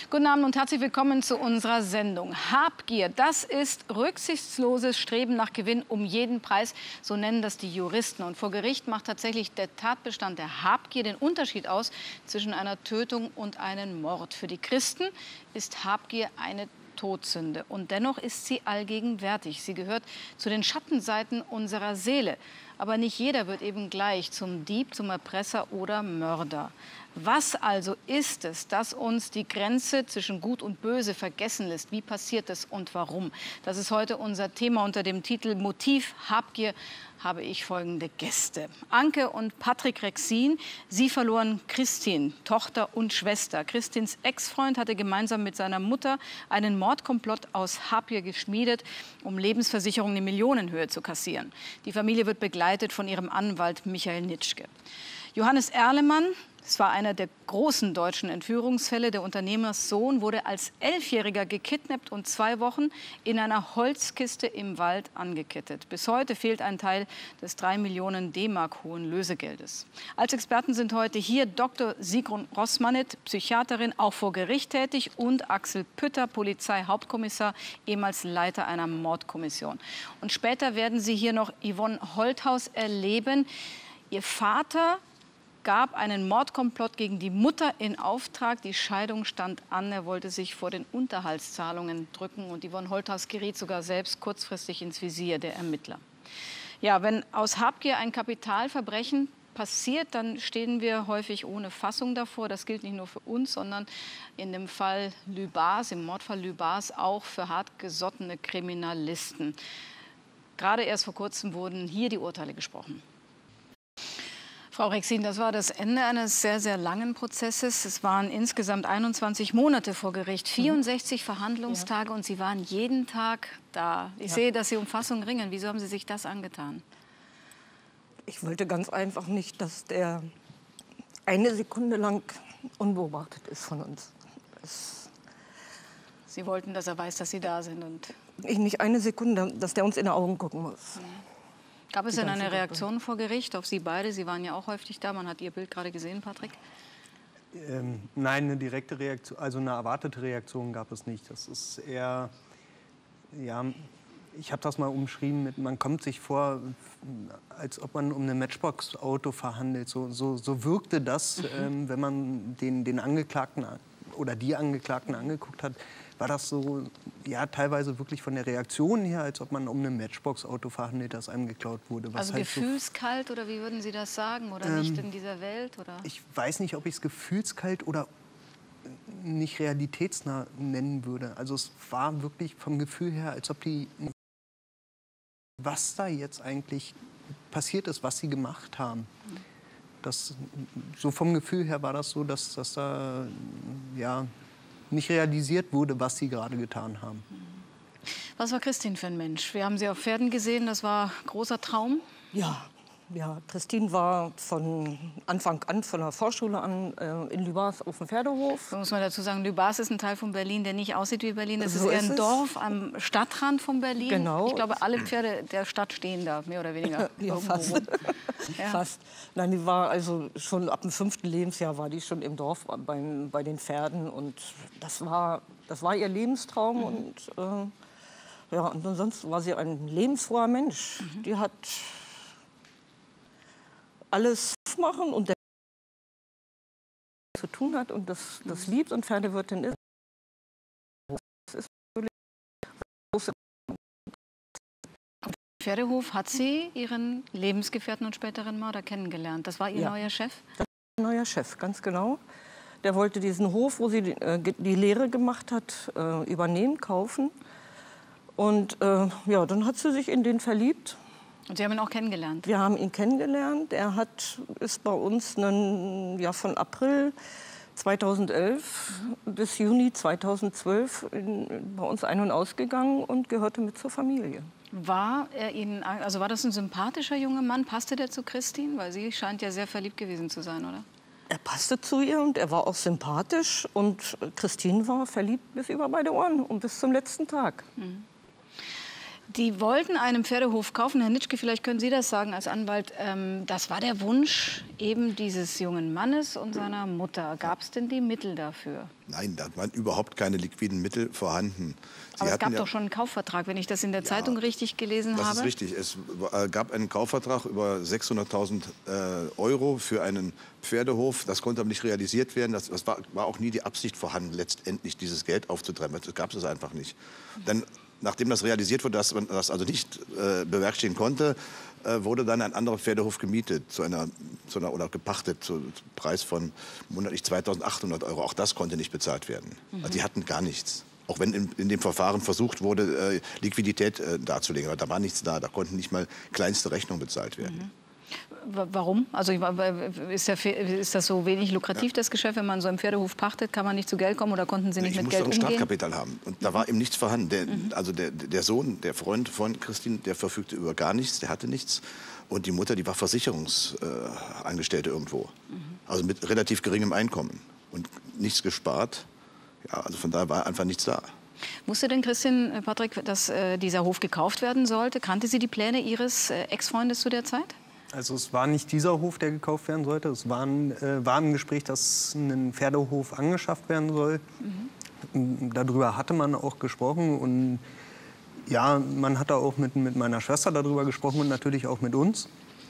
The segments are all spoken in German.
Guten Abend und herzlich willkommen zu unserer Sendung. Habgier, das ist rücksichtsloses Streben nach Gewinn um jeden Preis, so nennen das die Juristen. Und vor Gericht macht tatsächlich der Tatbestand der Habgier den Unterschied aus zwischen einer Tötung und einem Mord. Für die Christen ist Habgier eine Todsünde. Und dennoch ist sie allgegenwärtig. Sie gehört zu den Schattenseiten unserer Seele. Aber nicht jeder wird eben gleich zum Dieb, zum Erpresser oder Mörder. Was also ist es, das uns die Grenze zwischen Gut und Böse vergessen lässt? Wie passiert es und warum? Das ist heute unser Thema unter dem Titel Motiv Habgier. Habe ich folgende Gäste. Anke und Patrick Rexin, sie verloren Christin, Tochter und Schwester. Christins Ex-Freund hatte gemeinsam mit seiner Mutter einen Mordkomplott aus Habgier geschmiedet, um Lebensversicherungen in Millionenhöhe zu kassieren. Die Familie wird begleitet von ihrem Anwalt Michael Nitschke. Johannes Erlemann, es war einer der großen deutschen Entführungsfälle. Der Unternehmerssohn wurde als 11-Jähriger gekidnappt und 2 Wochen in einer Holzkiste im Wald angekettet. Bis heute fehlt ein Teil des 3 Millionen D-Mark hohen Lösegeldes. Als Experten sind heute hier Dr. Sigrun Rossmanit, Psychiaterin, auch vor Gericht tätig, und Axel Pütter, Polizeihauptkommissar, ehemals Leiter einer Mordkommission. Und später werden Sie hier noch Yvonne Holthaus erleben. Ihr Vater gab einen Mordkomplott gegen die Mutter in Auftrag. Die Scheidung stand an. Er wollte sich vor den Unterhaltszahlungen drücken. Und Yvonne Holthaus geriet sogar selbst kurzfristig ins Visier der Ermittler. Ja, wenn aus Habgier ein Kapitalverbrechen passiert, dann stehen wir häufig ohne Fassung davor. Das gilt nicht nur für uns, sondern in dem Fall Lübars, im Mordfall Lübars, auch für hartgesottene Kriminalisten. Gerade erst vor kurzem wurden hier die Urteile gesprochen. Frau Rexin, das war das Ende eines sehr, sehr langen Prozesses. Es waren insgesamt 21 Monate vor Gericht, 64 Verhandlungstage, und Sie waren jeden Tag da. Ich sehe, dass Sie um Fassung ringen. Wieso haben Sie sich das angetan? Ich wollte ganz einfach nicht, dass der eine Sekunde lang unbeobachtet ist von uns. Sie wollten, dass er weiß, dass Sie da sind? Und nicht eine Sekunde, dass der uns in die Augen gucken muss. Gab es denn eine Reaktion vor Gericht auf Sie beide? Sie waren ja auch häufig da. Man hat Ihr Bild gerade gesehen, Patrick. Nein, eine direkte Reaktion, also eine erwartete Reaktion gab es nicht. Das ist eher, ja, ich habe das mal umschrieben mit, man kommt sich vor, als ob man um ein Matchbox-Auto verhandelt. So wirkte das, wenn man den Angeklagten oder die Angeklagten angeguckt hat, war das so, ja, teilweise wirklich von der Reaktion her, als ob man um ein Matchbox-Auto verhandelt, das einem geklaut wurde. Was also halt gefühlskalt, oder wie würden Sie das sagen? Oder nicht in dieser Welt? Oder? Ich weiß nicht, ob ich es gefühlskalt oder nicht realitätsnah nennen würde. Also es war wirklich vom Gefühl her, als ob die, was da jetzt eigentlich passiert ist, was sie gemacht haben. Das, so vom Gefühl her war das so, dass da, ja, nicht realisiert wurde, was sie gerade getan haben. Was war Christine für ein Mensch? Wir haben sie auf Pferden gesehen, das war ein großer Traum. Ja, Christine war von Anfang an, von der Vorschule an, in Lübars auf dem Pferdehof. Da muss man dazu sagen, Lübars ist ein Teil von Berlin, der nicht aussieht wie Berlin. Das So ist eher ist ein es. Dorf am Stadtrand von Berlin. Genau. Ich glaube, alle Pferde der Stadt stehen da, mehr oder weniger. Ja, fast. Ja. Fast. Nein, die war also schon ab dem 5. Lebensjahr war die schon im Dorf bei den Pferden, und das war ihr Lebenstraum. Und ja, und ansonsten war sie ein lebensfroher Mensch. Die hat alles machen und der zu tun hat und das liebt und Pferdewirtin ist. Das ist natürlich große. Pferdehof hat sie ihren Lebensgefährten und späteren Mörder kennengelernt. Das war ihr neuer Chef? Das war ihr neuer Chef, ganz genau. Der wollte diesen Hof, wo sie die Lehre gemacht hat, übernehmen, kaufen. Und ja, dann hat sie sich in den verliebt. Und Sie haben ihn auch kennengelernt? Wir haben ihn kennengelernt. Er ist bei uns von April 2011 bis Juni 2012 bei uns ein- und ausgegangen und gehörte mit zur Familie. War er Ihnen, also war das ein sympathischer junger Mann? Passte der zu Christine? Weil sie scheint ja sehr verliebt gewesen zu sein, oder? Er passte zu ihr und er war auch sympathisch. Und Christine war verliebt bis über beide Ohren und bis zum letzten Tag. Die wollten einen Pferdehof kaufen. Herr Nitschke, vielleicht können Sie das sagen als Anwalt. Das war der Wunsch eben dieses jungen Mannes und seiner Mutter. Gab es denn die Mittel dafür? Nein, da waren überhaupt keine liquiden Mittel vorhanden. Aber es gab doch schon einen Kaufvertrag, wenn ich das in der Zeitung richtig gelesen habe. Das ist richtig. Es gab einen Kaufvertrag über 600.000 € für einen Pferdehof. Das konnte aber nicht realisiert werden. Das war auch nie die Absicht vorhanden, letztendlich dieses Geld aufzutreiben. Das gab es einfach nicht. Denn nachdem das realisiert wurde, dass man das also nicht bewerkstelligen konnte, wurde dann ein anderer Pferdehof gemietet oder gepachtet zum Preis von monatlich 2.800 €. Auch das konnte nicht bezahlt werden. Also die hatten gar nichts. Auch wenn in dem Verfahren versucht wurde, Liquidität darzulegen. Aber da war nichts da. Da konnten nicht mal kleinste Rechnungen bezahlt werden. Warum? Also ist das so wenig lukrativ, das Geschäft? Wenn man so einen Pferdehof pachtet, kann man nicht zu Geld kommen oder konnten Sie nicht mit Geld umgehen? Ich musste ein Startkapital haben. Und da war eben nichts vorhanden. Also der Sohn, der Freund von Christine, der verfügte über gar nichts, der hatte nichts. Und die Mutter, die war Versicherungsangestellte irgendwo. Also mit relativ geringem Einkommen. Und nichts gespart. Ja, also von daher war einfach nichts da. Wusste denn Christine, Patrick, dass dieser Hof gekauft werden sollte? Kannte sie die Pläne Ihres Ex-Freundes zu der Zeit? Also es war nicht dieser Hof, der gekauft werden sollte. Es war im Gespräch, dass ein Pferdehof angeschafft werden soll. Darüber hatte man auch gesprochen. Und ja, man hat da auch mit meiner Schwester darüber gesprochen und natürlich auch mit uns.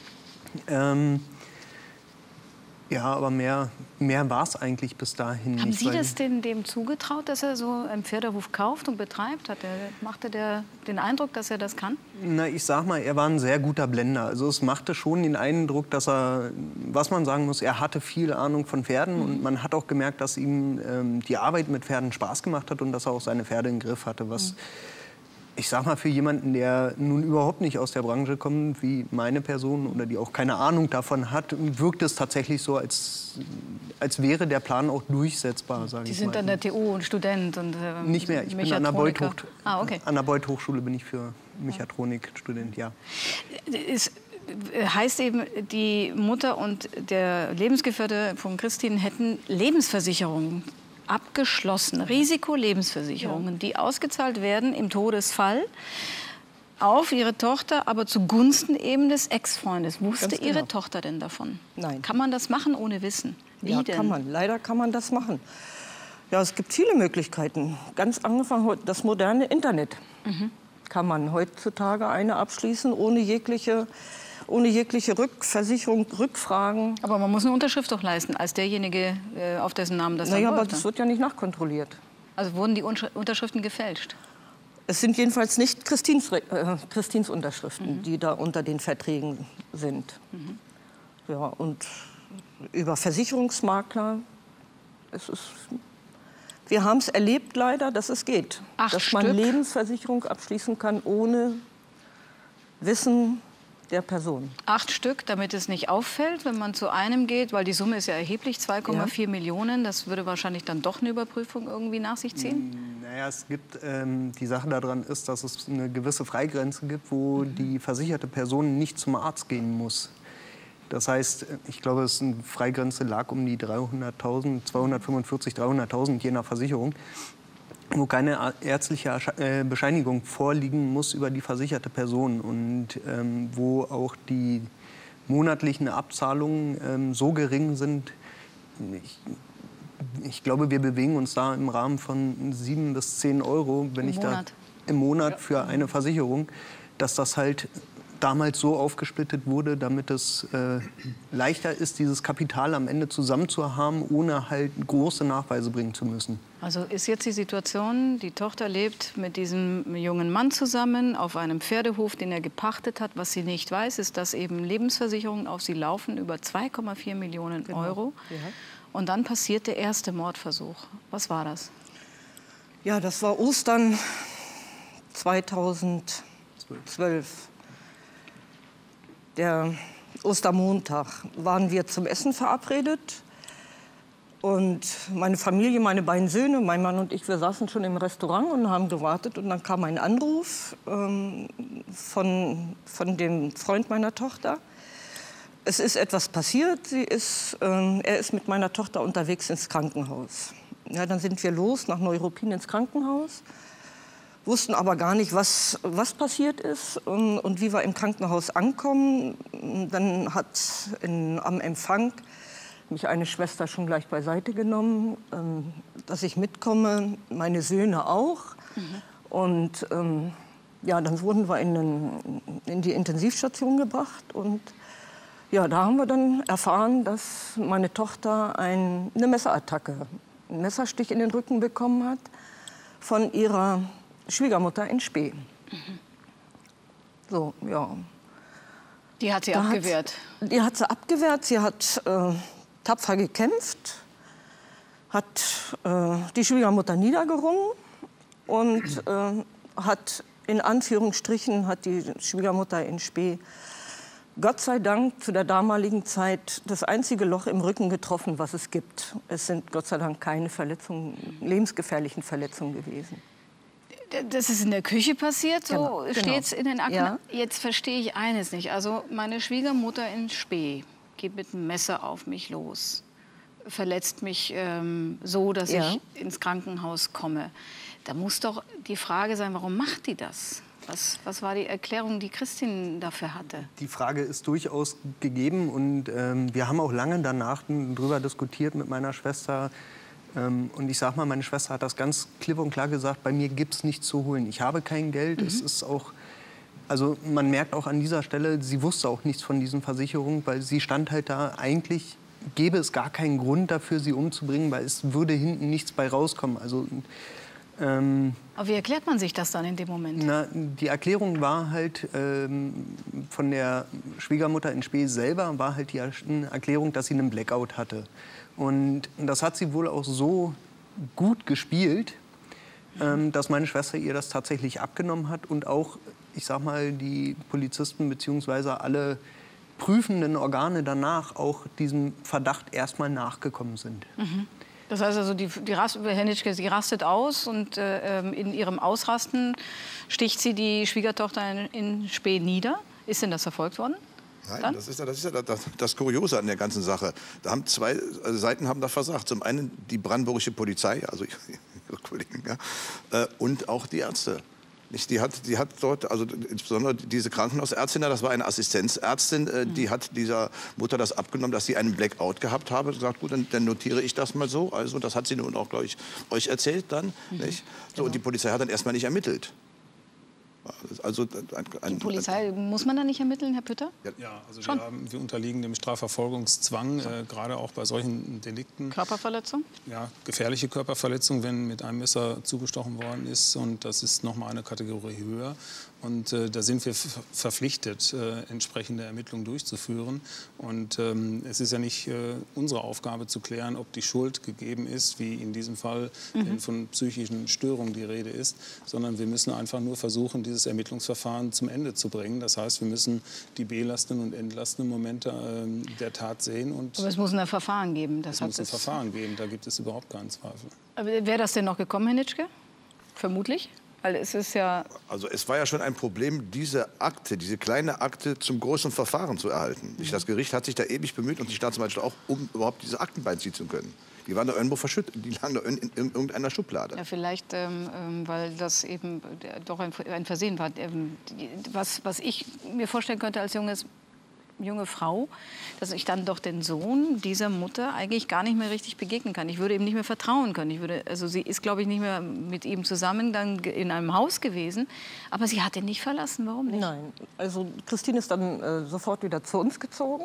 Ja, aber mehr war es eigentlich bis dahin nicht. Haben Sie das denn dem zugetraut, dass er so einen Pferdehof kauft und betreibt? Machte der den Eindruck, dass er das kann? Na, ich sag mal, er war ein sehr guter Blender. Also es machte schon den Eindruck, dass er, was man sagen muss, er hatte viel Ahnung von Pferden. Und man hat auch gemerkt, dass ihm die Arbeit mit Pferden Spaß gemacht hat und dass er auch seine Pferde im Griff hatte. Was, ich sag mal, für jemanden, der nun überhaupt nicht aus der Branche kommt, wie meine Person oder die auch keine Ahnung davon hat, wirkt es tatsächlich so, als wäre der Plan auch durchsetzbar, sage ich mal. Sie sind an der TU und Student und nicht mehr, ich bin an der okay. An der Beuth-Hochschule bin ich für Mechatronik Student, ja. Es heißt eben, die Mutter und der Lebensgefährte von Christine hätten Lebensversicherungen abgeschlossen, Risikolebensversicherungen, die ausgezahlt werden im Todesfall auf ihre Tochter, aber zugunsten eben des Ex-Freundes. Wusste Ihre Tochter denn davon? Nein. Kann man das machen ohne Wissen? Wie Ja, denn? kann man. Leider kann man das machen. Ja, es gibt viele Möglichkeiten. Ganz angefangen, das moderne Internet. Kann man heutzutage eine abschließen, ohne jegliche Rückversicherung, Rückfragen. Aber man muss eine Unterschrift doch leisten, als derjenige, auf dessen Namen das dann Naja, aber läuft. das wird ja nicht nachkontrolliert. Also wurden die Unterschriften gefälscht? Es sind jedenfalls nicht Christines Unterschriften, die da unter den Verträgen sind. Ja, und über Versicherungsmakler, wir haben es erlebt leider, dass es geht. 8 dass man Stück? Lebensversicherung abschließen kann ohne Wissen der Person. 8 Stück, damit es nicht auffällt, wenn man zu einem geht, weil die Summe ist ja erheblich, 2,4 Millionen. Das würde wahrscheinlich dann doch eine Überprüfung irgendwie nach sich ziehen? Naja, es gibt, die Sache daran ist, dass es eine gewisse Freigrenze gibt, wo die versicherte Person nicht zum Arzt gehen muss. Das heißt, ich glaube, die Freigrenze lag um die 300.000, 245.000, 300.000 je nach Versicherung, wo keine ärztliche Bescheinigung vorliegen muss über die versicherte Person und wo auch die monatlichen Abzahlungen so gering sind. Ich glaube, wir bewegen uns da im Rahmen von 7 bis 10 €, wenn ich da im Monat für eine Versicherung, dass das halt damals so aufgesplittet wurde, damit es leichter ist, dieses Kapital am Ende zusammenzuhaben, ohne halt große Nachweise bringen zu müssen. Also ist jetzt die Situation, die Tochter lebt mit diesem jungen Mann zusammen auf einem Pferdehof, den er gepachtet hat. Was sie nicht weiß, ist, dass eben Lebensversicherungen auf sie laufen über 2,4 Millionen €. Ja. Und dann passiert der erste Mordversuch. Was war das? Ja, das war Ostern 2012. Der Ostermontag waren wir zum Essen verabredet. Und meine Familie, meine beiden Söhne, mein Mann und ich, wir saßen schon im Restaurant und haben gewartet. Und dann kam ein Anruf von dem Freund meiner Tochter. Es ist etwas passiert. Er ist mit meiner Tochter unterwegs ins Krankenhaus. Ja, dann sind wir los nach Neuruppin ins Krankenhaus. wussten aber gar nicht, was passiert ist und wie wir im Krankenhaus ankommen. Dann hat am Empfang mich eine Schwester schon gleich beiseite genommen, dass ich mitkomme, meine Söhne auch. Und ja, dann wurden wir in die Intensivstation gebracht. Und ja, da haben wir dann erfahren, dass meine Tochter eine Messerattacke, einen Messerstich in den Rücken bekommen hat von ihrer Schwiegermutter in Spee. So, ja. Die hat sie abgewehrt? Die hat sie abgewehrt. Sie hat tapfer gekämpft, hat die Schwiegermutter niedergerungen und hat in Anführungsstrichen hat die Schwiegermutter in Spee Gott sei Dank zu der damaligen Zeit das einzige Loch im Rücken getroffen, was es gibt. Es sind Gott sei Dank keine lebensgefährlichen Verletzungen gewesen. Das ist in der Küche passiert, so steht es in den Akten. Ja. Jetzt verstehe ich eines nicht. Also meine Schwiegermutter in Spee geht mit einem Messer auf mich los, verletzt mich so, dass ich ins Krankenhaus komme. Da muss doch die Frage sein, warum macht die das? Was war die Erklärung, die Christine dafür hatte? Die Frage ist durchaus gegeben und wir haben auch lange danach darüber diskutiert mit meiner Schwester. Und ich sag mal, meine Schwester hat das ganz klipp und klar gesagt, bei mir gibt es nichts zu holen. Ich habe kein Geld. Es ist auch, also man merkt auch an dieser Stelle, sie wusste auch nichts von diesen Versicherungen, weil sie stand halt da, eigentlich gäbe es gar keinen Grund dafür, sie umzubringen, weil es würde hinten nichts bei rauskommen. Also, aber wie erklärt man sich das dann in dem Moment? Na, die Erklärung war halt von der Schwiegermutter in Spee selber, war halt die Erklärung, dass sie einen Blackout hatte. Und das hat sie wohl auch so gut gespielt, dass meine Schwester ihr das tatsächlich abgenommen hat und auch, ich sag mal, die Polizisten bzw. alle prüfenden Organe danach auch diesem Verdacht erstmal nachgekommen sind. Das heißt also, Herr Nitschke, sie rastet aus und in ihrem Ausrasten sticht sie die Schwiegertochter in Spee nieder. Ist denn das verfolgt worden? Nein, das ist ja das Kuriose an der ganzen Sache. Da haben zwei Seiten haben da versagt. Zum einen die brandenburgische Polizei, also ihre Kollegen, ja, und auch die Ärzte. Die hat dort, also insbesondere diese Krankenhausärztin, das war eine Assistenzärztin, die hat dieser Mutter das abgenommen, dass sie einen Blackout gehabt habe. Und gesagt, gut, dann notiere ich das mal so. Also das hat sie nun auch, glaube ich, euch erzählt dann. Nicht? So, und die Polizei hat dann erstmal nicht ermittelt. Also die Polizei, muss man da nicht ermitteln, Herr Pütter? Ja, also wir unterliegen dem Strafverfolgungszwang, gerade auch bei solchen Delikten. Körperverletzung? Ja, gefährliche Körperverletzung, wenn mit einem Messer zugestochen worden ist. Und das ist noch mal eine Kategorie höher. Und da sind wir verpflichtet, entsprechende Ermittlungen durchzuführen. Und es ist ja nicht unsere Aufgabe zu klären, ob die Schuld gegeben ist, wie in diesem Fall, wenn von psychischen Störungen die Rede ist, sondern wir müssen einfach nur versuchen, dieses Ermittlungsverfahren zum Ende zu bringen. Das heißt, wir müssen die belastenden und entlastenden Momente der Tat sehen. Und aber es muss ein Verfahren geben. Es muss ein Verfahren geben, da gibt es überhaupt keinen Zweifel. Wäre das denn noch gekommen, Herr Nitschke? Vermutlich? Weil es ist ja... Also es war ja schon ein Problem, diese kleine Akte zum großen Verfahren zu erhalten. Das Gericht hat sich da ewig bemüht und die Staatsanwaltschaft auch, um überhaupt diese Akten beiziehen zu können. Die waren da irgendwo verschüttet, die lagen da in irgendeiner Schublade. Ja, vielleicht, weil das eben doch ein Versehen war. Was ich mir vorstellen könnte als junge Frau, dass ich dann doch den Sohn dieser Mutter eigentlich gar nicht mehr richtig begegnen kann. Ich würde ihm nicht mehr vertrauen können. Also sie ist, glaube ich, nicht mehr mit ihm zusammen dann in einem Haus gewesen. Aber sie hat ihn nicht verlassen. Warum nicht? Nein, also Christine ist dann sofort wieder zu uns gezogen.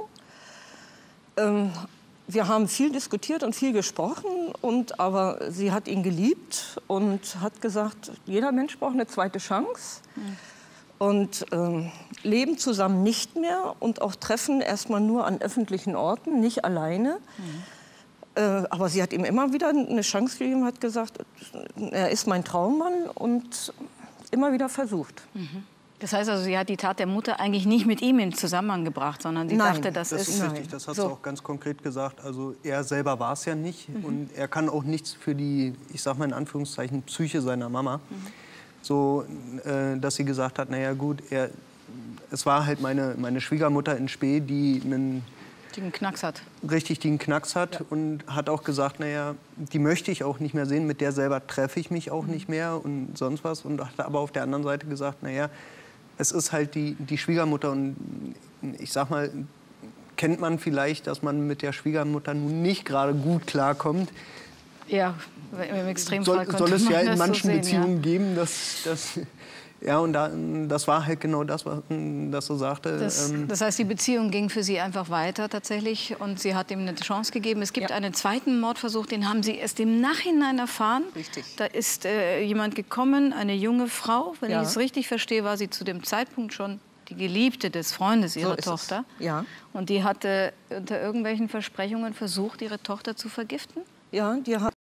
Wir haben viel diskutiert und viel gesprochen, aber sie hat ihn geliebt und hat gesagt, jeder Mensch braucht eine zweite Chance. Und leben zusammen nicht mehr und auch treffen erstmal nur an öffentlichen Orten, nicht alleine. Aber sie hat ihm immer wieder eine Chance gegeben, hat gesagt, er ist mein Traummann und immer wieder versucht. Das heißt also, sie hat die Tat der Mutter eigentlich nicht mit ihm in Zusammenhang gebracht, sondern sie dachte, das ist richtig. Das hat sie auch ganz konkret gesagt. Also er selber war es ja nicht und er kann auch nichts für die, ich sag mal in Anführungszeichen, Psyche seiner Mama. So, dass sie gesagt hat, naja gut, es war halt meine Schwiegermutter in Spee, die einen Die einen Knacks hat. Richtig, die einen Knacks hat und hat auch gesagt, naja, die möchte ich auch nicht mehr sehen, mit der selber treffe ich mich auch nicht mehr und sonst was. Und hat aber auf der anderen Seite gesagt, naja, es ist halt die Schwiegermutter und ich sag mal, kennt man vielleicht, dass man mit der Schwiegermutter nun nicht gerade gut klarkommt. Ja, im Extremfall soll es ja in manchen so sehen, Beziehungen geben, ja, und das war halt genau das, was so sagte. Das heißt, die Beziehung ging für Sie einfach weiter tatsächlich und sie hat ihm eine Chance gegeben. Es gibt einen zweiten Mordversuch, den haben Sie erst im Nachhinein erfahren. Richtig. Da ist jemand gekommen, eine junge Frau. Wenn Ja. ich es richtig verstehe, war sie zu dem Zeitpunkt schon die Geliebte des Freundes ihrer Tochter. Ja. Und die hatte unter irgendwelchen Versprechungen versucht, ihre Tochter zu vergiften? Ja, die hat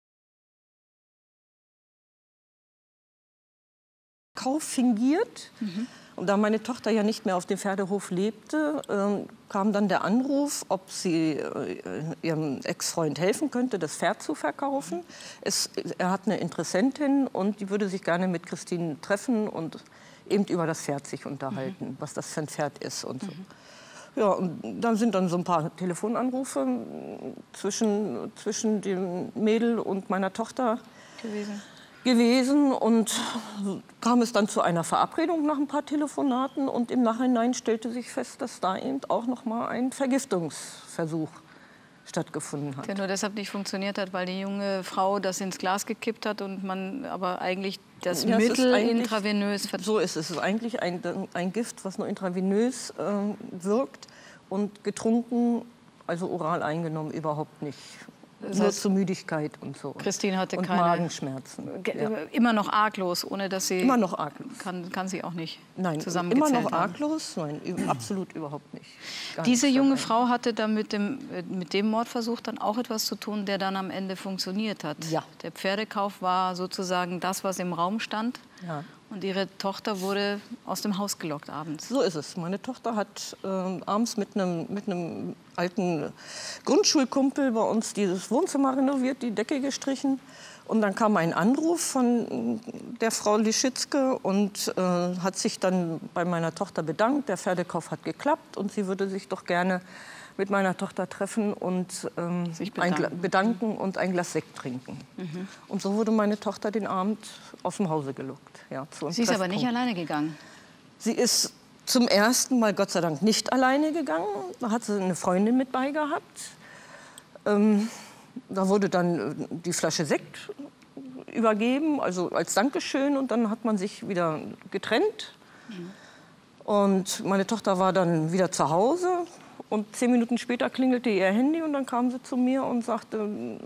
Kauf fingiert. Und da meine Tochter ja nicht mehr auf dem Pferdehof lebte, kam dann der Anruf, ob sie ihrem Ex-Freund helfen könnte, das Pferd zu verkaufen. Er hat eine Interessentin und die würde sich gerne mit Christine treffen und eben über das Pferd sich unterhalten, was das für ein Pferd ist und so. Ja, und dann sind dann so ein paar Telefonanrufe zwischen dem Mädel und meiner Tochter gewesen und kam es dann zu einer Verabredung nach ein paar Telefonaten und im Nachhinein stellte sich fest, dass da eben auch noch mal ein Vergiftungsversuch stattgefunden hat. Der nur deshalb nicht funktioniert hat, weil die junge Frau das ins Glas gekippt hat und man aber eigentlich das Ja, es ist Mittel eigentlich intravenös so ist es. Es ist eigentlich ein Gift, was nur intravenös wirkt und getrunken, also oral eingenommen, überhaupt nicht. Das Nur heißt, zu Müdigkeit und so. Christine hatte und keine Magenschmerzen. Ja. Immer noch arglos, ohne dass sie Immer noch arglos. kann sie auch nicht Nein, immer zusammengezählt noch haben. arglos? Nein, absolut überhaupt nicht. Gar Diese nichts junge dabei. Frau hatte dann mit dem Mordversuch dann auch etwas zu tun, der dann am Ende funktioniert hat. Ja. Der Pferdekauf war sozusagen das, was im Raum stand. Ja. Und ihre Tochter wurde aus dem Haus gelockt abends. So ist es. Meine Tochter hat abends mit einem alten Grundschulkumpel bei uns dieses Wohnzimmer renoviert, die Decke gestrichen. Und dann kam ein Anruf von der Frau Lischitzke und hat sich dann bei meiner Tochter bedankt. Der Pferdekauf hat geklappt und sie würde sich doch gerne mit meiner Tochter treffen und Sich bedanken und ein Glas Sekt trinken. Und so wurde meine Tochter den Abend aus dem Hause gelockt. Ja, zu einem Sie ist aber nicht Treffpunkt. alleine gegangen. Sie ist zum ersten Mal, Gott sei Dank, nicht alleine gegangen. Da hat sie eine Freundin mit bei gehabt. Da wurde dann die Flasche Sekt übergeben, also als Dankeschön. Und dann hat man sich wieder getrennt. Und meine Tochter war dann wieder zu Hause. Und 10 Minuten später klingelte ihr Handy und dann kam sie zu mir und sagte,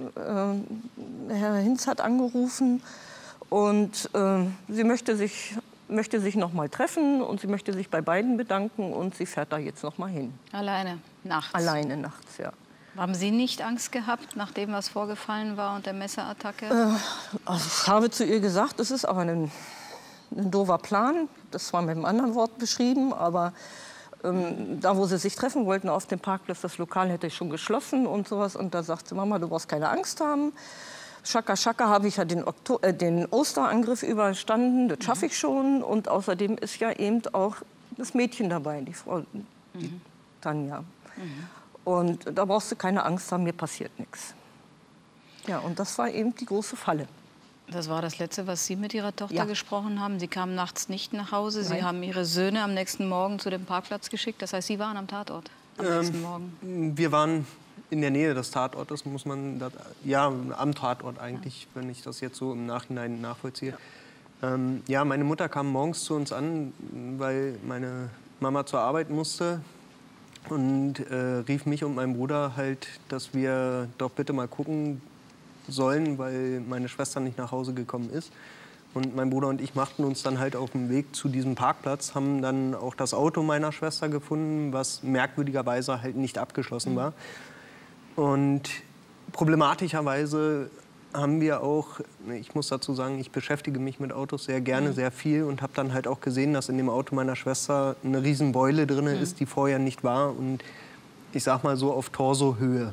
Herr Hinz hat angerufen und sie möchte sich noch mal treffen und sie möchte sich bei beiden bedanken und sie fährt da jetzt noch mal hin. Alleine, nachts. Alleine nachts, ja. Haben Sie nicht Angst gehabt, nach dem, was vorgefallen war und der Messerattacke? Also ich habe zu ihr gesagt, es ist aber ein doofer Plan. Das war mit einem anderen Wort beschrieben, aber da, wo sie sich treffen wollten, auf dem Parkplatz, das Lokal hätte ich schon geschlossen und sowas. Und da sagte sie, Mama, du brauchst keine Angst haben. Schaka, Schaka habe ich ja den Osterangriff überstanden, das schaffe ich schon. Und außerdem ist ja eben auch das Mädchen dabei, die Frau die Tanja. Und da brauchst du keine Angst haben, mir passiert nichts. Ja, und das war eben die große Falle. Das war das Letzte, was Sie mit Ihrer Tochter Ja. gesprochen haben. Sie kamen nachts nicht nach Hause. Sie Nein. haben Ihre Söhne am nächsten Morgen zu dem Parkplatz geschickt. Das heißt, Sie waren am Tatort am nächsten Morgen. Wir waren in der Nähe des Tatortes, muss man ja, am Tatort eigentlich, wenn ich das jetzt so im Nachhinein nachvollziehe. Ja, meine Mutter kam morgens zu uns an, weil meine Mama zur Arbeit musste und rief mich und meinen Bruder halt, dass wir doch bitte mal gucken sollen, weil meine Schwester nicht nach Hause gekommen ist. Und mein Bruder und ich machten uns dann halt auf den Weg zu diesem Parkplatz, haben dann auch das Auto meiner Schwester gefunden, was merkwürdigerweise halt nicht abgeschlossen war. Und problematischerweise haben wir auch, ich muss dazu sagen, ich beschäftige mich mit Autos sehr gerne, sehr viel und habe dann halt auch gesehen, dass in dem Auto meiner Schwester eine riesen Beule drin ist, die vorher nicht war und ich sag mal so auf Torsohöhe.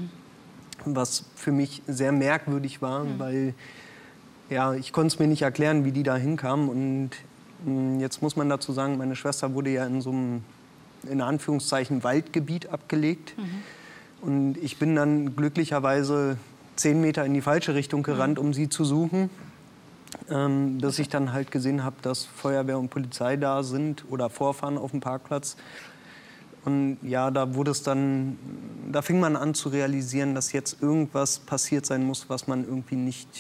Was für mich sehr merkwürdig war, weil ja, ich konnte es mir nicht erklären, wie die da hinkamen. Und jetzt muss man dazu sagen, meine Schwester wurde ja in so einem, in Anführungszeichen, Waldgebiet abgelegt. Und ich bin dann glücklicherweise 10 Meter in die falsche Richtung gerannt, um sie zu suchen. Bis ich dann halt gesehen habe, dass Feuerwehr und Polizei da sind oder vorfahren auf dem Parkplatz. Und ja, da fing man an zu realisieren, dass jetzt irgendwas passiert sein muss, was man irgendwie nicht...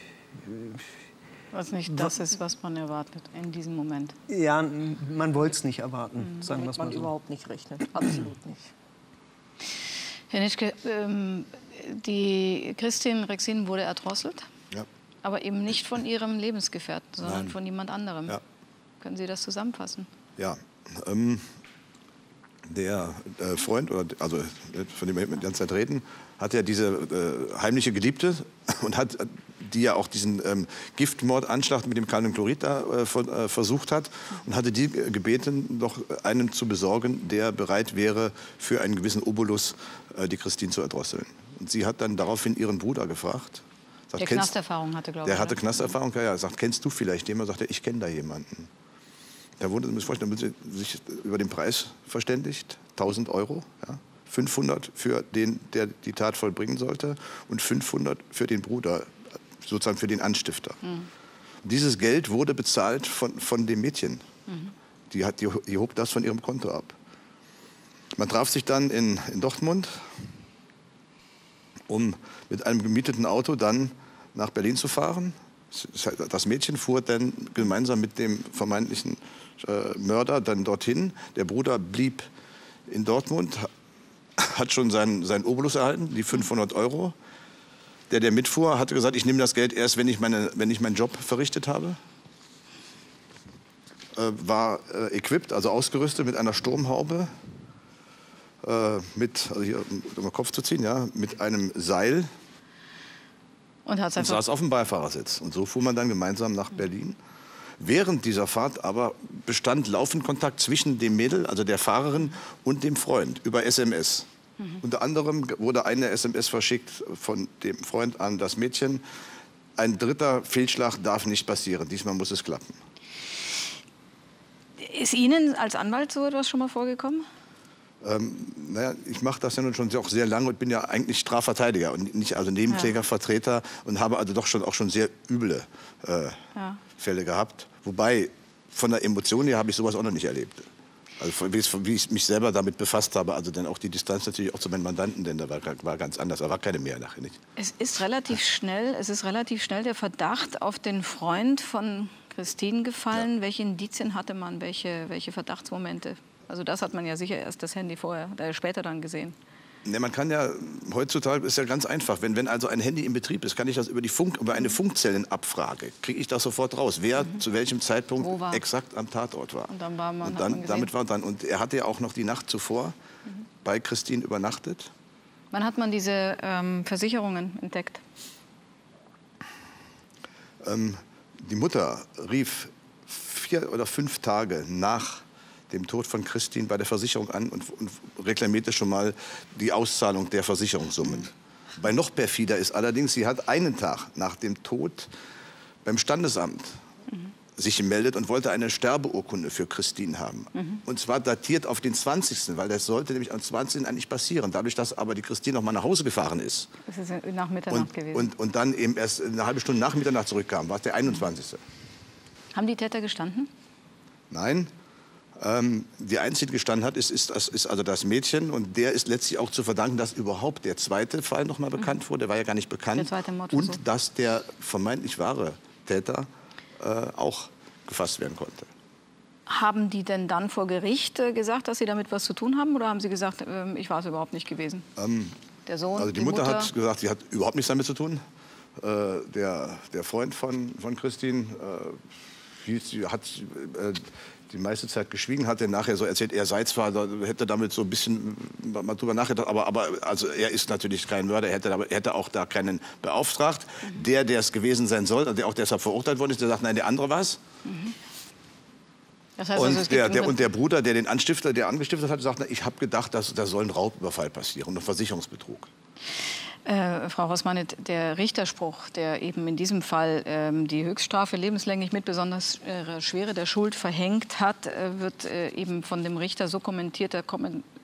Was nicht das ist, was man erwartet in diesem Moment. Ja, man wollte es nicht erwarten, sagen wir es mal man so. überhaupt nicht rechnet, absolut nicht. Herr Nitschke, die Christine Rexin wurde erdrosselt, Ja. aber eben nicht von ihrem Lebensgefährten, sondern Nein. von jemand anderem. Ja. Können Sie das zusammenfassen? Ja, der Freund, von dem wir die ganze Zeit reden, hat ja diese heimliche Geliebte und hat die ja auch diesen Giftmordanschlag mit dem Kaliumchlorid da versucht hat und hatte die gebeten, doch einen zu besorgen, der bereit wäre, für einen gewissen Obolus die Christine zu erdrosseln. Und sie hat dann daraufhin ihren Bruder gefragt. Sagt, Der Knasterfahrung hatte, glaube ich. Der hatte oder? Knasterfahrung, ja. Sagt, kennst du vielleicht jemanden? Sagt er, ich kenne da jemanden. Da wurde sich über den Preis verständigt, 1.000 €, ja, 500 für den, der die Tat vollbringen sollte und 500 für den Bruder, sozusagen für den Anstifter. Mhm. Dieses Geld wurde bezahlt von dem Mädchen. Mhm. Die hob das von ihrem Konto ab. Man traf sich dann in Dortmund, um mit einem gemieteten Auto dann nach Berlin zu fahren. Das Mädchen fuhr dann gemeinsam mit dem vermeintlichen Mörder dann dorthin. Der Bruder blieb in Dortmund, hat schon seinen Obolus erhalten, die 500 €. Der mitfuhr, hatte gesagt, ich nehme das Geld erst, wenn ich meinen Job verrichtet habe. War equipped, also ausgerüstet mit einer Sturmhaube, also hier, um den Kopf zu ziehen, ja, mit einem Seil. Und saß auf dem Beifahrersitz. Und so fuhr man dann gemeinsam nach Berlin. Während dieser Fahrt aber bestand laufend Kontakt zwischen dem Mädel, also der Fahrerin, und dem Freund über SMS. Mhm. Unter anderem wurde eine SMS verschickt von dem Freund an das Mädchen. Ein dritter Fehlschlag darf nicht passieren. Diesmal muss es klappen. Ist Ihnen als Anwalt so etwas schon mal vorgekommen? Naja, ich mache das ja nun schon auch sehr lange und bin ja eigentlich Strafverteidiger und nicht also Nebenklägervertreter und habe also doch auch schon sehr üble Fälle gehabt. Wobei, von der Emotion her habe ich sowas auch noch nicht erlebt. Also wie ich mich selber damit befasst habe, also dann auch die Distanz natürlich auch zu meinen Mandanten, denn da war ganz anders, da war keine mehr nachher nicht. Es ist relativ schnell der Verdacht auf den Freund von Christine gefallen. Ja. Welche Indizien hatte man, welche Verdachtsmomente? Also das hat man ja sicher erst das Handy später dann gesehen. Ne, man kann ja, heutzutage ist ja ganz einfach, wenn also ein Handy in Betrieb ist, kann ich das über eine Funkzellenabfrage, kriege ich das sofort raus, wer zu welchem Zeitpunkt exakt am Tatort war. Und dann war man, und er hatte ja auch noch die Nacht zuvor bei Christine übernachtet. Wann hat man diese Versicherungen entdeckt? Die Mutter rief 4 oder 5 Tage nach dem Tod von Christine bei der Versicherung an und reklamierte schon mal die Auszahlung der Versicherungssummen. Bei noch perfider ist allerdings, sie hat einen Tag nach dem Tod beim Standesamt sich gemeldet und wollte eine Sterbeurkunde für Christine haben. Und zwar datiert auf den 20., weil das sollte nämlich am 20. eigentlich passieren. Dadurch, dass aber die Christine noch mal nach Hause gefahren ist. Das ist nach Mitternacht gewesen. Und dann eben erst eine halbe Stunde nach Mitternacht zurückkam, war es der 21. Haben die Täter gestanden? Nein. Die einzige, die gestanden hat, ist also das Mädchen. Und der ist letztlich auch zu verdanken, dass überhaupt der zweite Fall noch mal bekannt wurde. Der war ja gar nicht bekannt. Der zweite Mordversuch. Und dass der vermeintlich wahre Täter auch gefasst werden konnte. Haben die denn dann vor Gericht gesagt, dass sie damit was zu tun haben? Oder haben sie gesagt, ich war es überhaupt nicht gewesen? Der Sohn, also die Mutter hat gesagt, sie hat überhaupt nichts damit zu tun. Der Freund von Christine hat die meiste Zeit geschwiegen, hat er nachher so erzählt, er sei zwar, hätte damit so ein bisschen mal drüber nachgedacht, aber also er ist natürlich kein Mörder, er hätte auch da keinen beauftragt. Der es gewesen sein soll, der auch deshalb verurteilt worden ist, der sagt, nein, der andere war es. Das heißt, also, und der Bruder, der angestiftet hat, sagt, ich habe gedacht, da soll ein Raubüberfall passieren und Versicherungsbetrug. Frau Roßmann, der Richterspruch, der eben in diesem Fall die Höchststrafe lebenslänglich mit besonders Schwere der Schuld verhängt hat, wird eben von dem Richter so kommentiert, da kommen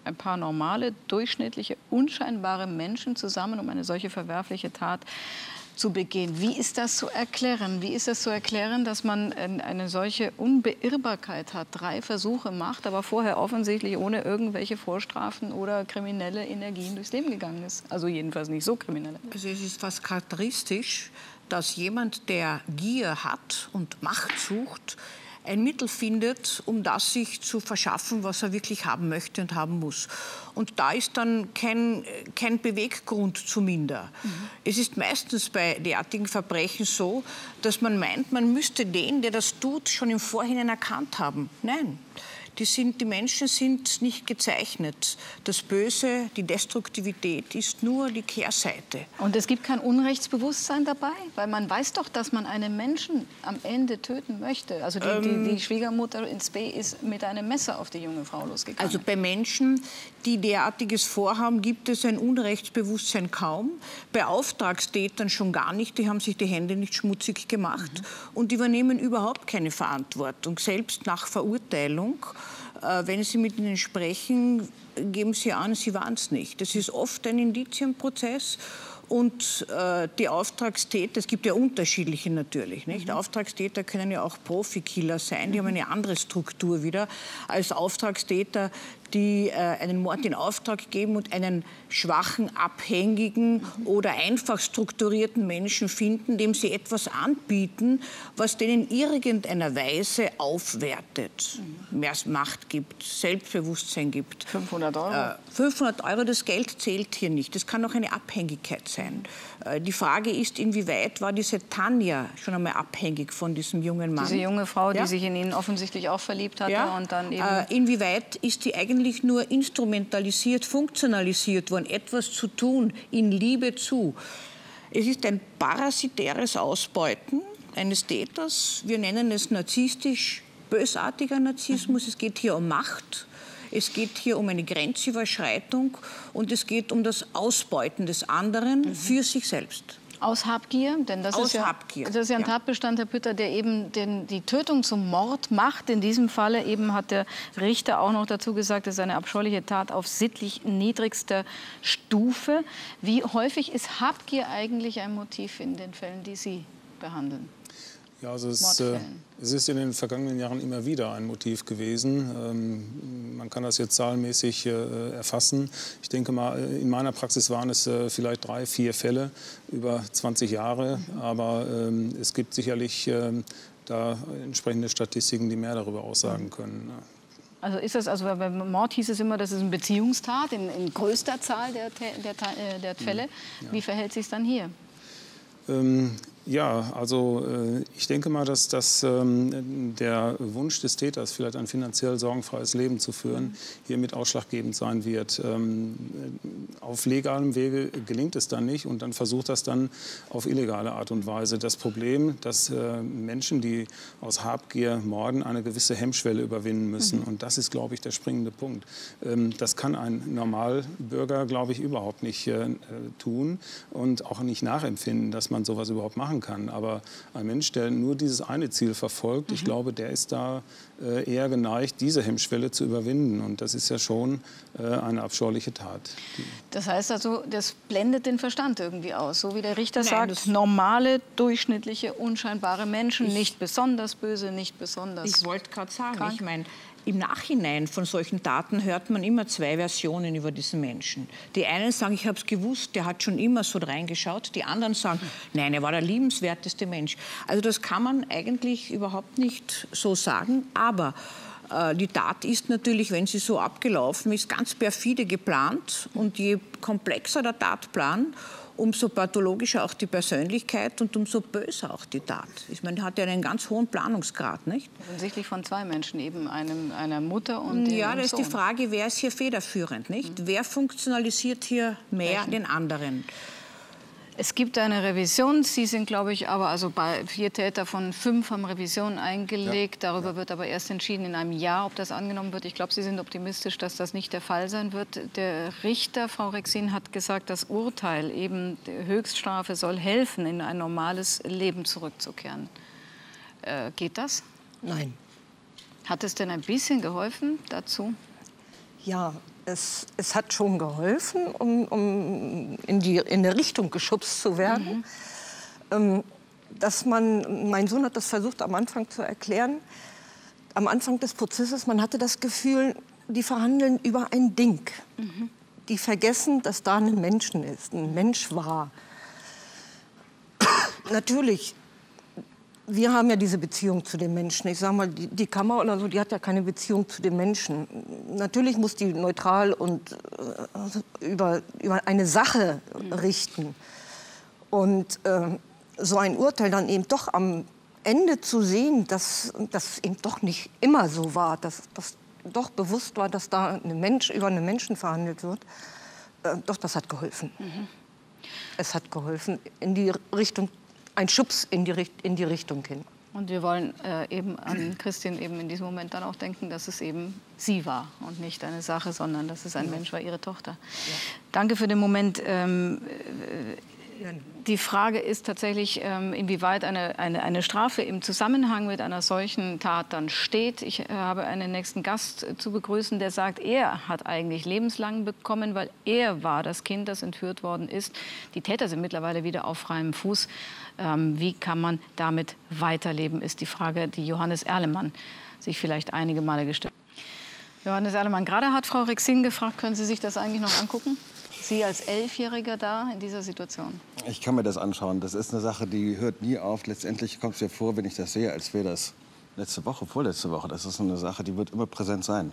ein paar normale, durchschnittliche, unscheinbare Menschen zusammen, um eine solche verwerfliche Tat zu begehen. Wie ist das zu erklären? Wie ist das zu erklären, dass man eine solche Unbeirrbarkeit hat, 3 Versuche macht, aber vorher offensichtlich ohne irgendwelche Vorstrafen oder kriminelle Energien durchs Leben gegangen ist? Also jedenfalls nicht so kriminelle. Also es ist fast charakteristisch, dass jemand, der Gier hat und Macht sucht, ein Mittel findet, um das sich zu verschaffen, was er wirklich haben möchte und haben muss. Und da ist dann kein Beweggrund zu minder. Es ist meistens bei derartigen Verbrechen so, dass man meint, man müsste den, der das tut, schon im Vorhinein erkannt haben. Nein. Die Menschen sind nicht gezeichnet. Das Böse, die Destruktivität ist nur die Kehrseite. Und es gibt kein Unrechtsbewusstsein dabei? Weil man weiß doch, dass man einen Menschen am Ende töten möchte. Also die Schwiegermutter in Spee ist mit einem Messer auf die junge Frau losgegangen. Also bei Menschen, die derartiges vorhaben, gibt es ein Unrechtsbewusstsein kaum. Bei Auftragstätern schon gar nicht. Die haben sich die Hände nicht schmutzig gemacht und übernehmen überhaupt keine Verantwortung. Selbst nach Verurteilung, wenn Sie mit ihnen sprechen, geben sie an, sie waren es nicht. Das ist oft ein Indizienprozess. Und die Auftragstäter, es gibt ja unterschiedliche natürlich, nicht? Auftragstäter können ja auch Profikiller sein, die haben eine andere Struktur wieder als Auftragstäter, die einen Mord in Auftrag geben und einen schwachen, abhängigen oder einfach strukturierten Menschen finden, dem sie etwas anbieten, was denen in irgendeiner Weise aufwertet, mehr Macht gibt, Selbstbewusstsein gibt. 500 Euro? 500 Euro, das Geld zählt hier nicht. Das kann auch eine Abhängigkeit sein. Die Frage ist, inwieweit war diese Tanja schon einmal abhängig von diesem jungen Mann? Diese junge Frau, Ja? die sich in ihn offensichtlich auch verliebt hatte und dann eben... Inwieweit ist sie eigentlich nur instrumentalisiert, funktionalisiert worden, etwas zu tun, in Liebe zu? Es ist ein parasitäres Ausbeuten eines Täters. Wir nennen es narzisstisch bösartiger Narzissmus. Es geht hier um Macht. Es geht hier um eine Grenzüberschreitung und es geht um das Ausbeuten des anderen für sich selbst. Aus Habgier? Denn das ist ja ein Tatbestand, Herr Pütter, der eben die Tötung zum Mord macht. In diesem Falle eben hat der Richter auch noch dazu gesagt, es ist eine abscheuliche Tat auf sittlich niedrigster Stufe. Wie häufig ist Habgier eigentlich ein Motiv in den Fällen, die Sie behandeln? Ja, also es ist in den vergangenen Jahren immer wieder ein Motiv gewesen. Man kann das jetzt zahlenmäßig erfassen. Ich denke mal, in meiner Praxis waren es vielleicht 3, 4 Fälle über 20 Jahre. Aber es gibt sicherlich da entsprechende Statistiken, die mehr darüber aussagen können. Also ist das, also beim Mord hieß es immer, das ist eine Beziehungstat in größter Zahl der Fälle. Ja. Wie verhält sich es dann hier? Ja, also ich denke mal, dass der Wunsch des Täters, vielleicht ein finanziell sorgenfreies Leben zu führen, hiermit ausschlaggebend sein wird. Auf legalem Wege gelingt es dann nicht und dann versucht das dann auf illegale Art und Weise. Das Problem, dass Menschen, die aus Habgier morden, eine gewisse Hemmschwelle überwinden müssen. Und das ist, glaube ich, der springende Punkt. Das kann ein Normalbürger, glaube ich, überhaupt nicht tun und auch nicht nachempfinden, dass man sowas überhaupt machen kann. Aber ein Mensch, der nur dieses eine Ziel verfolgt, ich glaube, der ist da eher geneigt, diese Hemmschwelle zu überwinden. Und das ist ja schon eine abscheuliche Tat. Das heißt also, das blendet den Verstand irgendwie aus. So wie der Richter sagt, normale, durchschnittliche, unscheinbare Menschen, nicht besonders böse, nicht besonders Ich wollte gerade sagen, krank. ich meine, im Nachhinein von solchen Taten hört man immer 2 Versionen über diesen Menschen. Die einen sagen, ich habe es gewusst, der hat schon immer so reingeschaut. Die anderen sagen, nein, er war der liebenswerteste Mensch. Also das kann man eigentlich überhaupt nicht so sagen. Aber die Tat ist natürlich, wenn sie so abgelaufen ist, ganz perfide geplant. Und je komplexer der Tatplan, umso pathologischer auch die Persönlichkeit und umso böser auch die Tat. Ich meine, er hat ja einen ganz hohen Planungsgrad, nicht? Offensichtlich von 2 Menschen, eben einer Mutter und dem Sohn. Ja, da ist die Frage, wer ist hier federführend, nicht? Wer funktionalisiert hier mehr den anderen? Es gibt eine Revision. Sie sind, glaube ich, aber also bei 4 Täter von 5 haben Revision eingelegt. Ja. Darüber wird aber erst entschieden in einem Jahr, ob das angenommen wird. Ich glaube, Sie sind optimistisch, dass das nicht der Fall sein wird. Der Richter, Frau Rexin, hat gesagt, das Urteil, eben die Höchststrafe, soll helfen, in ein normales Leben zurückzukehren. Geht das? Nein. Hat es denn ein bisschen geholfen dazu? Ja, es hat schon geholfen, um in eine Richtung geschubst zu werden. Mein Sohn hat das versucht am Anfang zu erklären, am Anfang des Prozesses, man hatte das Gefühl, die verhandeln über ein Ding. Die vergessen, dass da ein Mensch ist, ein Mensch war. Natürlich, wir haben ja diese Beziehung zu den Menschen. Ich sage mal, die Kammer oder so, die hat ja keine Beziehung zu den Menschen. Natürlich muss die neutral und über eine Sache richten. Und so ein Urteil dann eben doch am Ende zu sehen, dass das eben doch nicht immer so war, dass doch bewusst war, dass da über einen Menschen verhandelt wird, doch, das hat geholfen. Es hat geholfen in die Richtung, ein Schubs in die Richtung hin. Und wir wollen eben an Christin eben in diesem Moment dann auch denken, dass es eben sie war und nicht eine Sache, sondern dass es ein Mensch war, ihre Tochter. Ja. Danke für den Moment. Die Frage ist tatsächlich, inwieweit eine Strafe im Zusammenhang mit einer solchen Tat dann steht. Ich habe einen nächsten Gast zu begrüßen, der sagt, er hat eigentlich lebenslang bekommen, weil er war das Kind, das entführt worden ist. Die Täter sind mittlerweile wieder auf freiem Fuß. Wie kann man damit weiterleben, ist die Frage, die Johannes Erlemann sich vielleicht einige Male gestellt hat. Johannes Erlemann, gerade hat Frau Rexin gefragt, können Sie sich das eigentlich noch angucken? Sie als 11-Jähriger da in dieser Situation? Ich kann mir das anschauen. Das ist eine Sache, die hört nie auf. Letztendlich kommt es mir vor, wenn ich das sehe, als wäre das vorletzte Woche. Das ist eine Sache, die wird immer präsent sein.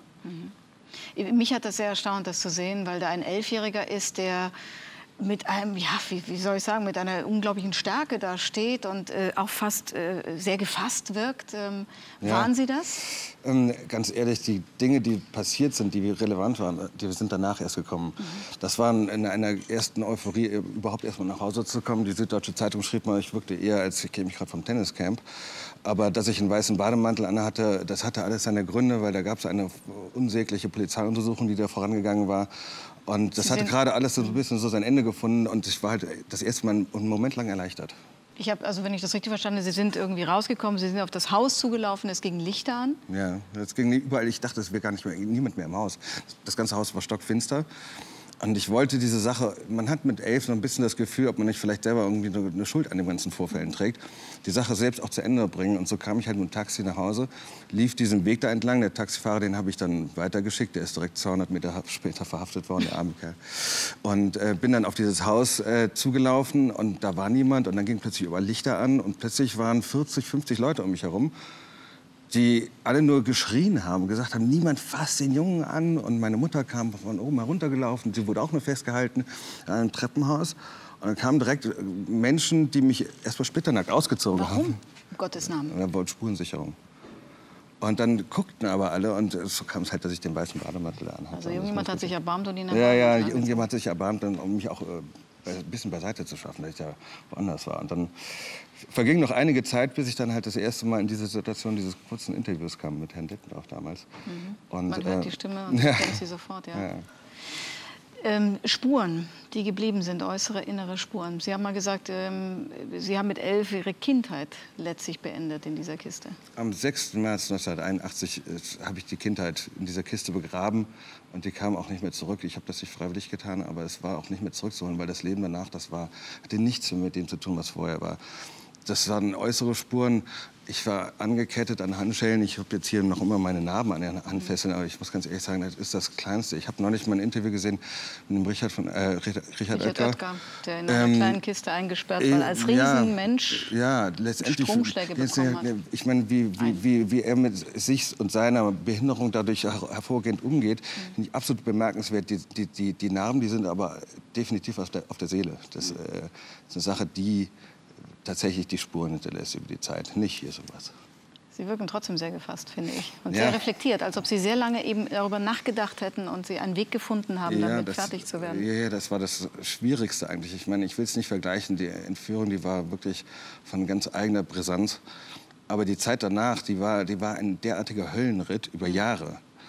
Mich hat das sehr erstaunt, das zu sehen, weil da ein 11-Jähriger ist, der mit einem, ja, wie soll ich sagen, mit einer unglaublichen Stärke da steht und auch fast sehr gefasst wirkt. Waren Sie das? Ganz ehrlich, die Dinge, die passiert sind, die relevant waren, die sind danach erst gekommen. Das war in einer ersten Euphorie, überhaupt erst mal nach Hause zu kommen. Die Süddeutsche Zeitung schrieb mal, ich wirkte eher, als ich käme gerade vom Tenniscamp. Aber dass ich einen weißen Bademantel anhatte, das hatte alles seine Gründe, weil da gab es eine unsägliche Polizeiuntersuchung, die da vorangegangen war. Und das hatte gerade alles so ein bisschen so sein Ende gefunden und ich war halt das erste Mal einen Moment lang erleichtert. Ich habe, also wenn ich das richtig verstanden habe, Sie sind irgendwie rausgekommen, Sie sind auf das Haus zugelaufen, es ging Lichter an? Ja, es ging überall. Ich dachte, es wäre gar niemand mehr im Haus. Das ganze Haus war stockfinster. Und ich wollte diese Sache, man hat mit 11 so ein bisschen das Gefühl, ob man nicht vielleicht selber irgendwie eine Schuld an den ganzen Vorfällen trägt, die Sache selbst auch zu Ende bringen. Und so kam ich halt mit dem Taxi nach Hause, lief diesen Weg da entlang. Der Taxifahrer, den habe ich dann weitergeschickt. Der ist direkt 200 Meter später verhaftet worden, der arme Kerl. Und bin dann auf dieses Haus zugelaufen und da war niemand. Und dann ging plötzlich überall Lichter an und plötzlich waren 40, 50 Leute um mich herum, die alle nur geschrien haben, gesagt haben, niemand fasst den Jungen an. Und meine Mutter kam von oben heruntergelaufen, sie wurde auch nur festgehalten in einem Treppenhaus. Und dann kamen direkt Menschen, die mich erstmal splitternackt ausgezogen haben. Warum? Um Gottes Namen. Da wollte Spurensicherung. Und dann guckten aber alle und so kam es halt, dass ich den weißen Bademantel anhatte. Also irgendjemand hat sich erbarmt und ihn Ja, irgendjemand hat sich erbarmt, um mich auch ein bisschen beiseite zu schaffen, dass ich da woanders war. Und dann verging noch einige Zeit, bis ich dann halt das erste Mal in diese Situation dieses kurzen Interviews kam mit Herrn Dittendorf damals. Und, man hört die Stimme und kennt sie sofort, ja. Spuren, die geblieben sind, äußere, innere Spuren. Sie haben mal gesagt, Sie haben mit 11 Ihre Kindheit letztlich beendet in dieser Kiste. Am 6. März 1981 habe ich die Kindheit in dieser Kiste begraben und die kam auch nicht mehr zurück. Ich habe das nicht freiwillig getan, aber es war auch nicht mehr zurückzuholen, weil das Leben danach, hatte nichts mehr mit dem zu tun, was vorher war. Das waren äußere Spuren. Ich war angekettet an Handschellen. Ich habe jetzt hier noch immer meine Narben an den Handfesseln. Aber ich muss ganz ehrlich sagen, das ist das Kleinste. Ich habe neulich mal ein Interview gesehen mit dem Richard Oetker, der in einer kleinen Kiste eingesperrt war, als Riesenmensch letztendlich Stromschläge bekommen hat. Ich meine, wie er mit sich und seiner Behinderung dadurch hervorgehend umgeht, finde ich absolut bemerkenswert. Die Narben, die sind aber definitiv auf der Seele. Das ist eine Sache, die tatsächlich die Spuren hinterlässt über die Zeit, nicht hier sowas. Sie wirken trotzdem sehr gefasst, finde ich. Und sehr reflektiert, als ob Sie sehr lange eben darüber nachgedacht hätten und Sie einen Weg gefunden haben, damit fertig zu werden. Ja, das war das Schwierigste eigentlich. Ich meine, ich will es nicht vergleichen. Die Entführung, die war wirklich von ganz eigener Brisanz. Aber die Zeit danach, die war ein derartiger Höllenritt über Jahre.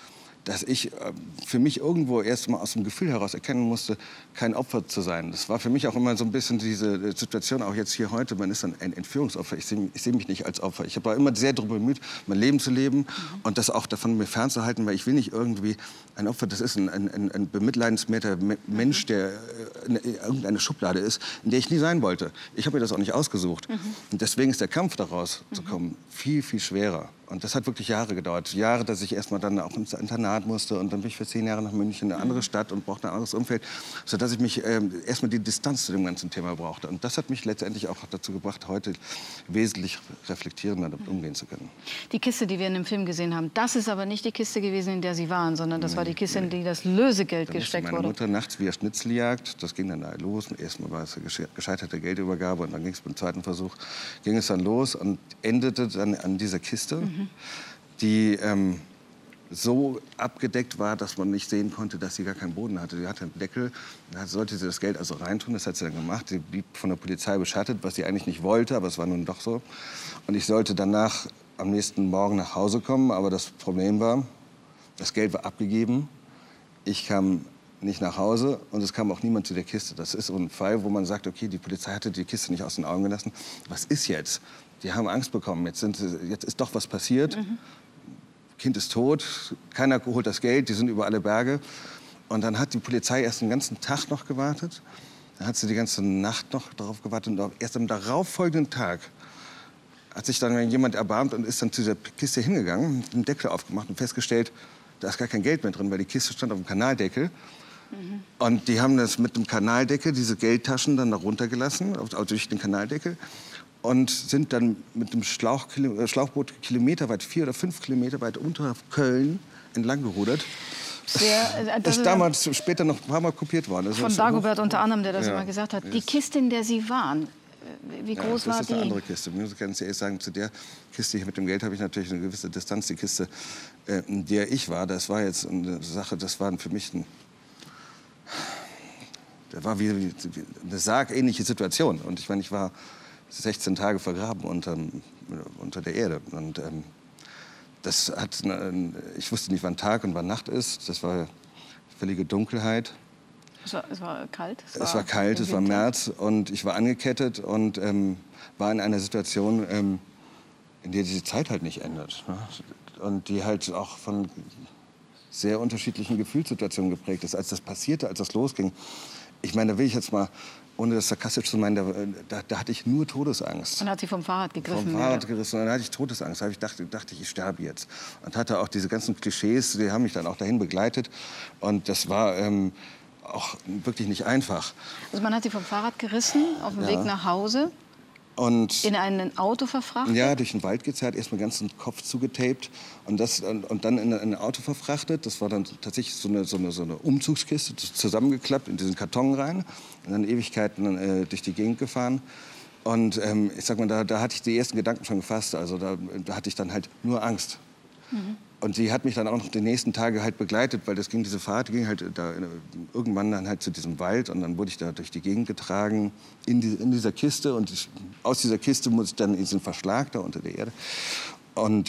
dass ich für mich irgendwo erst mal aus dem Gefühl heraus erkennen musste, kein Opfer zu sein. Das war für mich auch immer so ein bisschen diese Situation, auch jetzt hier heute, man ist ein Entführungsopfer. Ich seh mich nicht als Opfer. Ich war immer sehr darum bemüht, mein Leben zu leben und das auch davon mir fernzuhalten, weil ich will nicht irgendwie ein Opfer, das ist ein bemitleidenswerter Mensch, der in irgendeine Schublade ist, in der ich nie sein wollte. Ich habe mir das auch nicht ausgesucht. Und deswegen ist der Kampf daraus zu kommen viel, viel schwerer. Und das hat wirklich Jahre gedauert. Jahre, dass ich erst mal dann auch ins Internat musste. Und dann bin ich für 10 Jahre nach München, in eine andere Stadt und brauchte ein anderes Umfeld. Sodass ich mich erst mal die Distanz zu dem ganzen Thema brauchte. Und das hat mich letztendlich auch dazu gebracht, heute wesentlich reflektierender damit umgehen zu können. Die Kiste, die wir in dem Film gesehen haben, das ist aber nicht die Kiste gewesen, in der Sie waren, sondern das war die Kiste, in die das Lösegeld gesteckt wurde. Meine Mutter nachts via Schnitzeljagd, das ging dann da los. Erstmal war es eine gescheiterte Geldübergabe und dann ging es beim zweiten Versuch, ging es dann los und endete dann an dieser Kiste, die so abgedeckt war, dass man nicht sehen konnte, dass sie gar keinen Boden hatte. Sie hatte einen Deckel, da sollte sie das Geld also reintun, das hat sie dann gemacht. Sie blieb von der Polizei beschattet, was sie eigentlich nicht wollte, aber es war nun doch so. Und ich sollte danach am nächsten Morgen nach Hause kommen, aber das Problem war, das Geld war abgegeben, ich kam nicht nach Hause und es kam auch niemand zu der Kiste. Das ist so ein Fall, wo man sagt, okay, die Polizei hatte die Kiste nicht aus den Augen gelassen. Was ist jetzt? Die haben Angst bekommen, jetzt ist doch was passiert. Kind ist tot, keiner holt das Geld, die sind über alle Berge. Und dann hat die Polizei erst den ganzen Tag noch gewartet. Dann hat sie die ganze Nacht noch darauf gewartet. Und erst am darauffolgenden Tag hat sich dann jemand erbarmt und ist dann zu dieser Kiste hingegangen, den Deckel aufgemacht und festgestellt, da ist gar kein Geld mehr drin, weil die Kiste stand auf dem Kanaldeckel. Und die haben das mit dem Kanaldeckel, diese Geldtaschen dann da runtergelassen, durch den Kanaldeckel. Und sind dann mit dem Schlauchboot kilometerweit, 4 oder 5 Kilometer weit unter Köln entlang gerudert. Das ist damals später noch ein paar Mal kopiert worden. Das von Dagobert unter anderem, der das immer gesagt hat. Die Kiste, in der Sie waren, wie groß war die? Das ist eine andere Kiste. Ich muss ganz ehrlich sagen, zu der Kiste hier mit dem Geld habe ich natürlich eine gewisse Distanz. Die Kiste, in der ich war, das war jetzt eine Sache, das war für mich das war wie eine sargähnliche Situation. Und ich meine, ich war 16 Tage vergraben unter der Erde. Und ich wusste nicht, wann Tag und wann Nacht ist. Das war völlige Dunkelheit. Es war kalt? Es war kalt, es war März und ich war angekettet und war in einer Situation, in der diese Zeit halt nicht ändert. Ne? Und die halt auch von sehr unterschiedlichen Gefühlssituationen geprägt ist. Als das passierte, als das losging, ich meine, da will ich jetzt mal, ohne das sarkastisch zu meinen, da hatte ich nur Todesangst. Und hat sie vom Fahrrad gegriffen? Vom Fahrrad gerissen, und dann hatte ich Todesangst. Ich dachte, ich sterbe jetzt. Und hatte auch diese ganzen Klischees, die haben mich dann auch dahin begleitet. Und das war auch wirklich nicht einfach. Also man hat sie vom Fahrrad gerissen, auf dem Weg nach Hause. Und in ein Auto verfrachtet? Ja, durch den Wald gezerrt, erst mal den ganzen Kopf zugetaped und dann in ein Auto verfrachtet. Das war dann tatsächlich so eine Umzugskiste, zusammengeklappt in diesen Karton rein und dann Ewigkeiten durch die Gegend gefahren. Und ich sag mal, da hatte ich die ersten Gedanken schon gefasst. Also da hatte ich dann halt nur Angst. Und sie hat mich dann auch noch die nächsten Tage halt begleitet, weil diese Fahrt ging halt irgendwann dann halt zu diesem Wald und dann wurde ich da durch die Gegend getragen in dieser Kiste und aus dieser Kiste muss ich dann in diesen Verschlag da unter der Erde. Und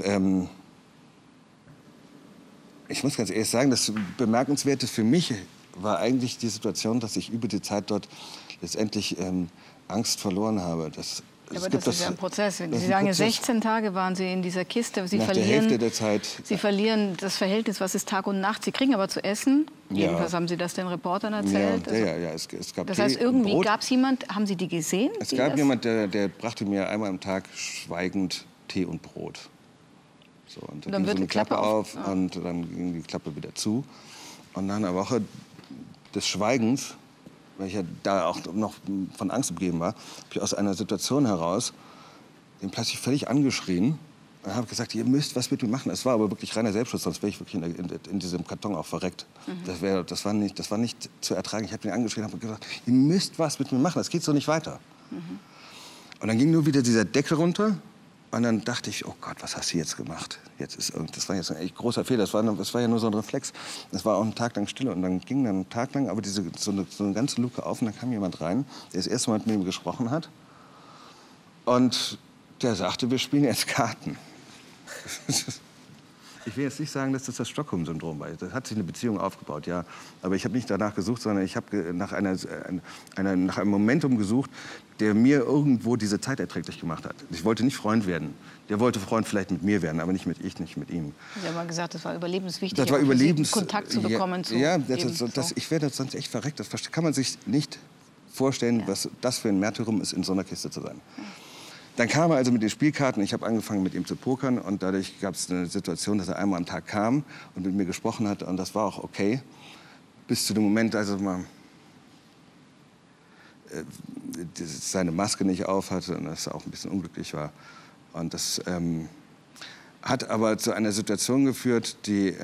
ich muss ganz ehrlich sagen, das Bemerkenswerte für mich war eigentlich die Situation, dass ich über die Zeit dort letztendlich Angst verloren habe. Aber das ist ja ein Prozess. Sie sagen, 16 Tage waren Sie in dieser Kiste. Sie Nach der Hälfte der Zeit. Sie verlieren das Verhältnis, was ist Tag und Nacht. Sie kriegen aber zu essen. Ja. Jedenfalls haben Sie das den Reportern erzählt. Ja, es gab das heißt, irgendwie gab es jemand, haben Sie die gesehen? Es gab jemand, der brachte mir einmal am Tag schweigend Tee und Brot. So, und dann ging so eine Klappe auf und dann ging die Klappe wieder zu. Und nach einer Woche des Schweigens, weil ich ja da auch noch von Angst umgeben war, habe ich aus einer Situation heraus den plötzlich völlig angeschrien und habe gesagt, ihr müsst was mit mir machen. Es war aber wirklich reiner Selbstschutz, sonst wäre ich wirklich in diesem Karton auch verreckt. Das war nicht zu ertragen. Ich habe ihn angeschrien und habe gesagt, ihr müsst was mit mir machen, das geht so nicht weiter. Und dann ging nur wieder dieser Deckel runter. Und dann dachte ich, oh Gott, was hast du jetzt gemacht? Das war jetzt ein echt großer Fehler. Das war ja nur so ein Reflex. Das war auch einen Tag lang Stille. Und dann ging dann einen Tag lang aber so eine ganze Luke auf. Und dann kam jemand rein, der das erste Mal mit mir gesprochen hat. Und der sagte, wir spielen jetzt Karten. Ich will jetzt nicht sagen, dass das Stockholm-Syndrom war. Da hat sich eine Beziehung aufgebaut, ja. Aber ich habe nicht danach gesucht, sondern ich habe nach einem Momentum gesucht, der mir irgendwo diese Zeit erträglich gemacht hat. Ich wollte nicht Freund werden. Der wollte Freund vielleicht mit mir werden, aber nicht mit ihm. Sie haben mal gesagt, das war überlebenswichtig, das war Kontakt zu bekommen. Ich werde sonst echt verreckt. Das kann man sich nicht vorstellen, was das für ein Märtyrum ist, in so einer Kiste zu sein. Ja. Dann kam er also mit den Spielkarten. Ich habe angefangen, mit ihm zu pokern. Und dadurch gab es eine Situation, dass er einmal am Tag kam und mit mir gesprochen hat. Und das war auch okay. Bis zu dem Moment, als er mal seine Maske nicht auf hatte und dass er auch ein bisschen unglücklich war. Und das hat aber zu einer Situation geführt, die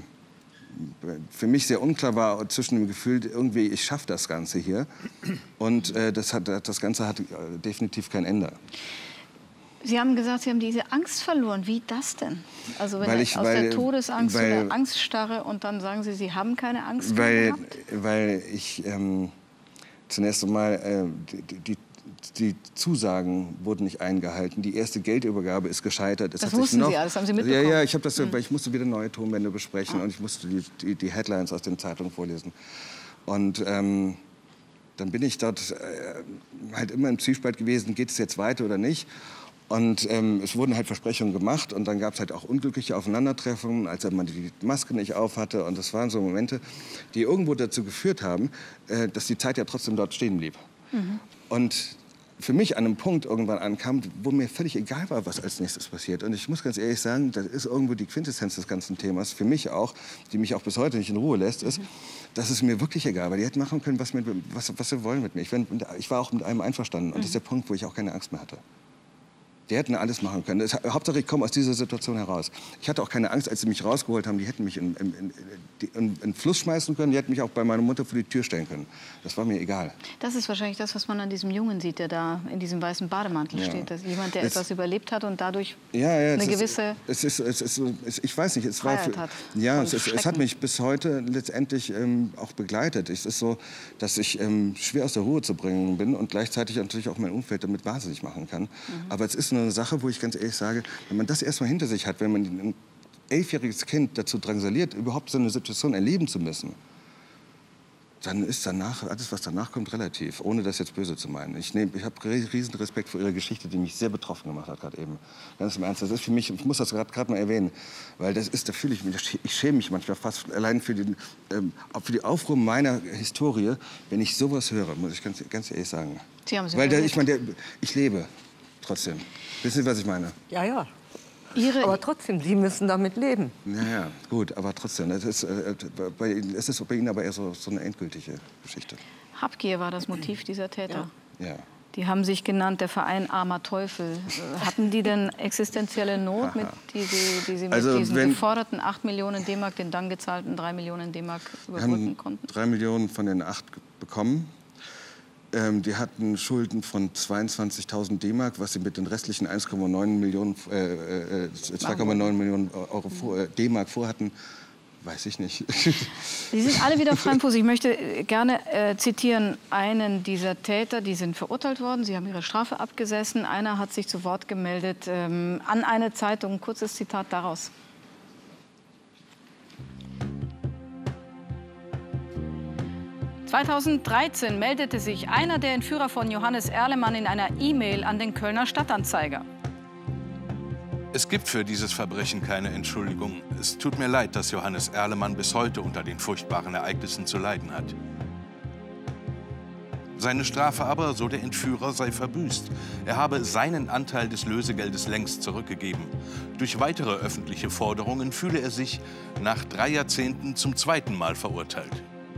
für mich sehr unklar war, zwischen dem Gefühl, irgendwie, ich schaffe das Ganze hier. Und das Ganze hat definitiv kein Ende. Sie haben gesagt, Sie haben diese Angst verloren. Wie das denn? Also wenn aus der Todesangst oder Angststarre und dann sagen Sie, Sie haben keine Angst mehr gehabt? Weil ich zunächst einmal die Zusagen wurden nicht eingehalten. Die erste Geldübergabe ist gescheitert. Das wussten Sie alles, haben Sie mitbekommen? Ja, ich habe das, weil ich musste wieder neue Tonbände besprechen und ich musste die Headlines aus den Zeitungen vorlesen. Und dann bin ich dort halt immer im Zwiespalt gewesen, geht es jetzt weiter oder nicht? Und es wurden halt Versprechungen gemacht und dann gab es halt auch unglückliche Aufeinandertreffungen, als er mal die Maske nicht auf hatte. Und das waren so Momente, die irgendwo dazu geführt haben, dass die Zeit ja trotzdem dort stehen blieb. Und für mich an einem Punkt irgendwann ankam, wo mir völlig egal war, was als nächstes passiert. Und ich muss ganz ehrlich sagen, das ist irgendwo die Quintessenz des ganzen Themas, für mich auch, die mich auch bis heute nicht in Ruhe lässt, ist, dass es mir wirklich egal war. Die hätten machen können, was sie wollen mit mir. Ich war auch mit allem einverstanden. Und das ist der Punkt, wo ich auch keine Angst mehr hatte. Die hätten alles machen können. Hauptsache, ich komme aus dieser Situation heraus. Ich hatte auch keine Angst, als sie mich rausgeholt haben. Die hätten mich in den Fluss schmeißen können. Die hätten mich auch bei meiner Mutter vor die Tür stellen können. Das war mir egal. Das ist wahrscheinlich das, was man an diesem Jungen sieht, der da in diesem weißen Bademantel steht. Das ist jemand, der etwas überlebt hat und dadurch eine gewisse ich weiß nicht, Freiheit hat. Ja, es hat mich bis heute letztendlich auch begleitet. Es ist so, dass ich schwer aus der Ruhe zu bringen bin und gleichzeitig natürlich auch mein Umfeld damit wahnsinnig machen kann. Aber es ist eine Sache, wo ich ganz ehrlich sage, wenn man das erstmal hinter sich hat, wenn man ein 11-jähriges Kind dazu drangsaliert, überhaupt so eine Situation erleben zu müssen, dann ist danach, alles was danach kommt, relativ, ohne das jetzt böse zu meinen. Ich habe riesen Respekt vor Ihrer Geschichte, die mich sehr betroffen gemacht hat gerade eben. Ganz im Ernst, das ist für mich, ich muss das gerade mal erwähnen, weil das ist, da fühle ich mich, ich schäme mich manchmal fast allein für die Aufruhr meiner Historie, wenn ich sowas höre, muss ich ganz ehrlich sagen. Sie haben weil ich lebe trotzdem. Wissen Sie, was ich meine? Ja, ja. Aber trotzdem, Sie müssen damit leben. Ja, gut, aber trotzdem. Es ist bei Ihnen aber eher so eine endgültige Geschichte. Habgier war das Motiv dieser Täter. Ja. Die haben sich genannt, der Verein Armer Teufel. Hatten die denn existenzielle Not, die Sie mit diesen geforderten 8 Millionen D-Mark, den dann gezahlten 3 Millionen D-Mark überbrücken konnten? 3 Millionen von den 8 bekommen. Die hatten Schulden von 22.000 D-Mark, was sie mit den restlichen 2,9 Millionen Euro D-Mark vorhatten, weiß ich nicht. Sie sind alle wieder frei im Fuß. Ich möchte gerne zitieren einen dieser Täter, die sind verurteilt worden. Sie haben ihre Strafe abgesessen. Einer hat sich zu Wort gemeldet an eine Zeitung. Ein kurzes Zitat daraus. »2013 meldete sich einer der Entführer von Johannes Erlemann in einer E-Mail an den Kölner Stadtanzeiger. Es gibt für dieses Verbrechen keine Entschuldigung. Es tut mir leid, dass Johannes Erlemann bis heute unter den furchtbaren Ereignissen zu leiden hat. Seine Strafe aber, so der Entführer, sei verbüßt. Er habe seinen Anteil des Lösegeldes längst zurückgegeben. Durch weitere öffentliche Forderungen fühle er sich nach 3 Jahrzehnten zum 2. Mal verurteilt.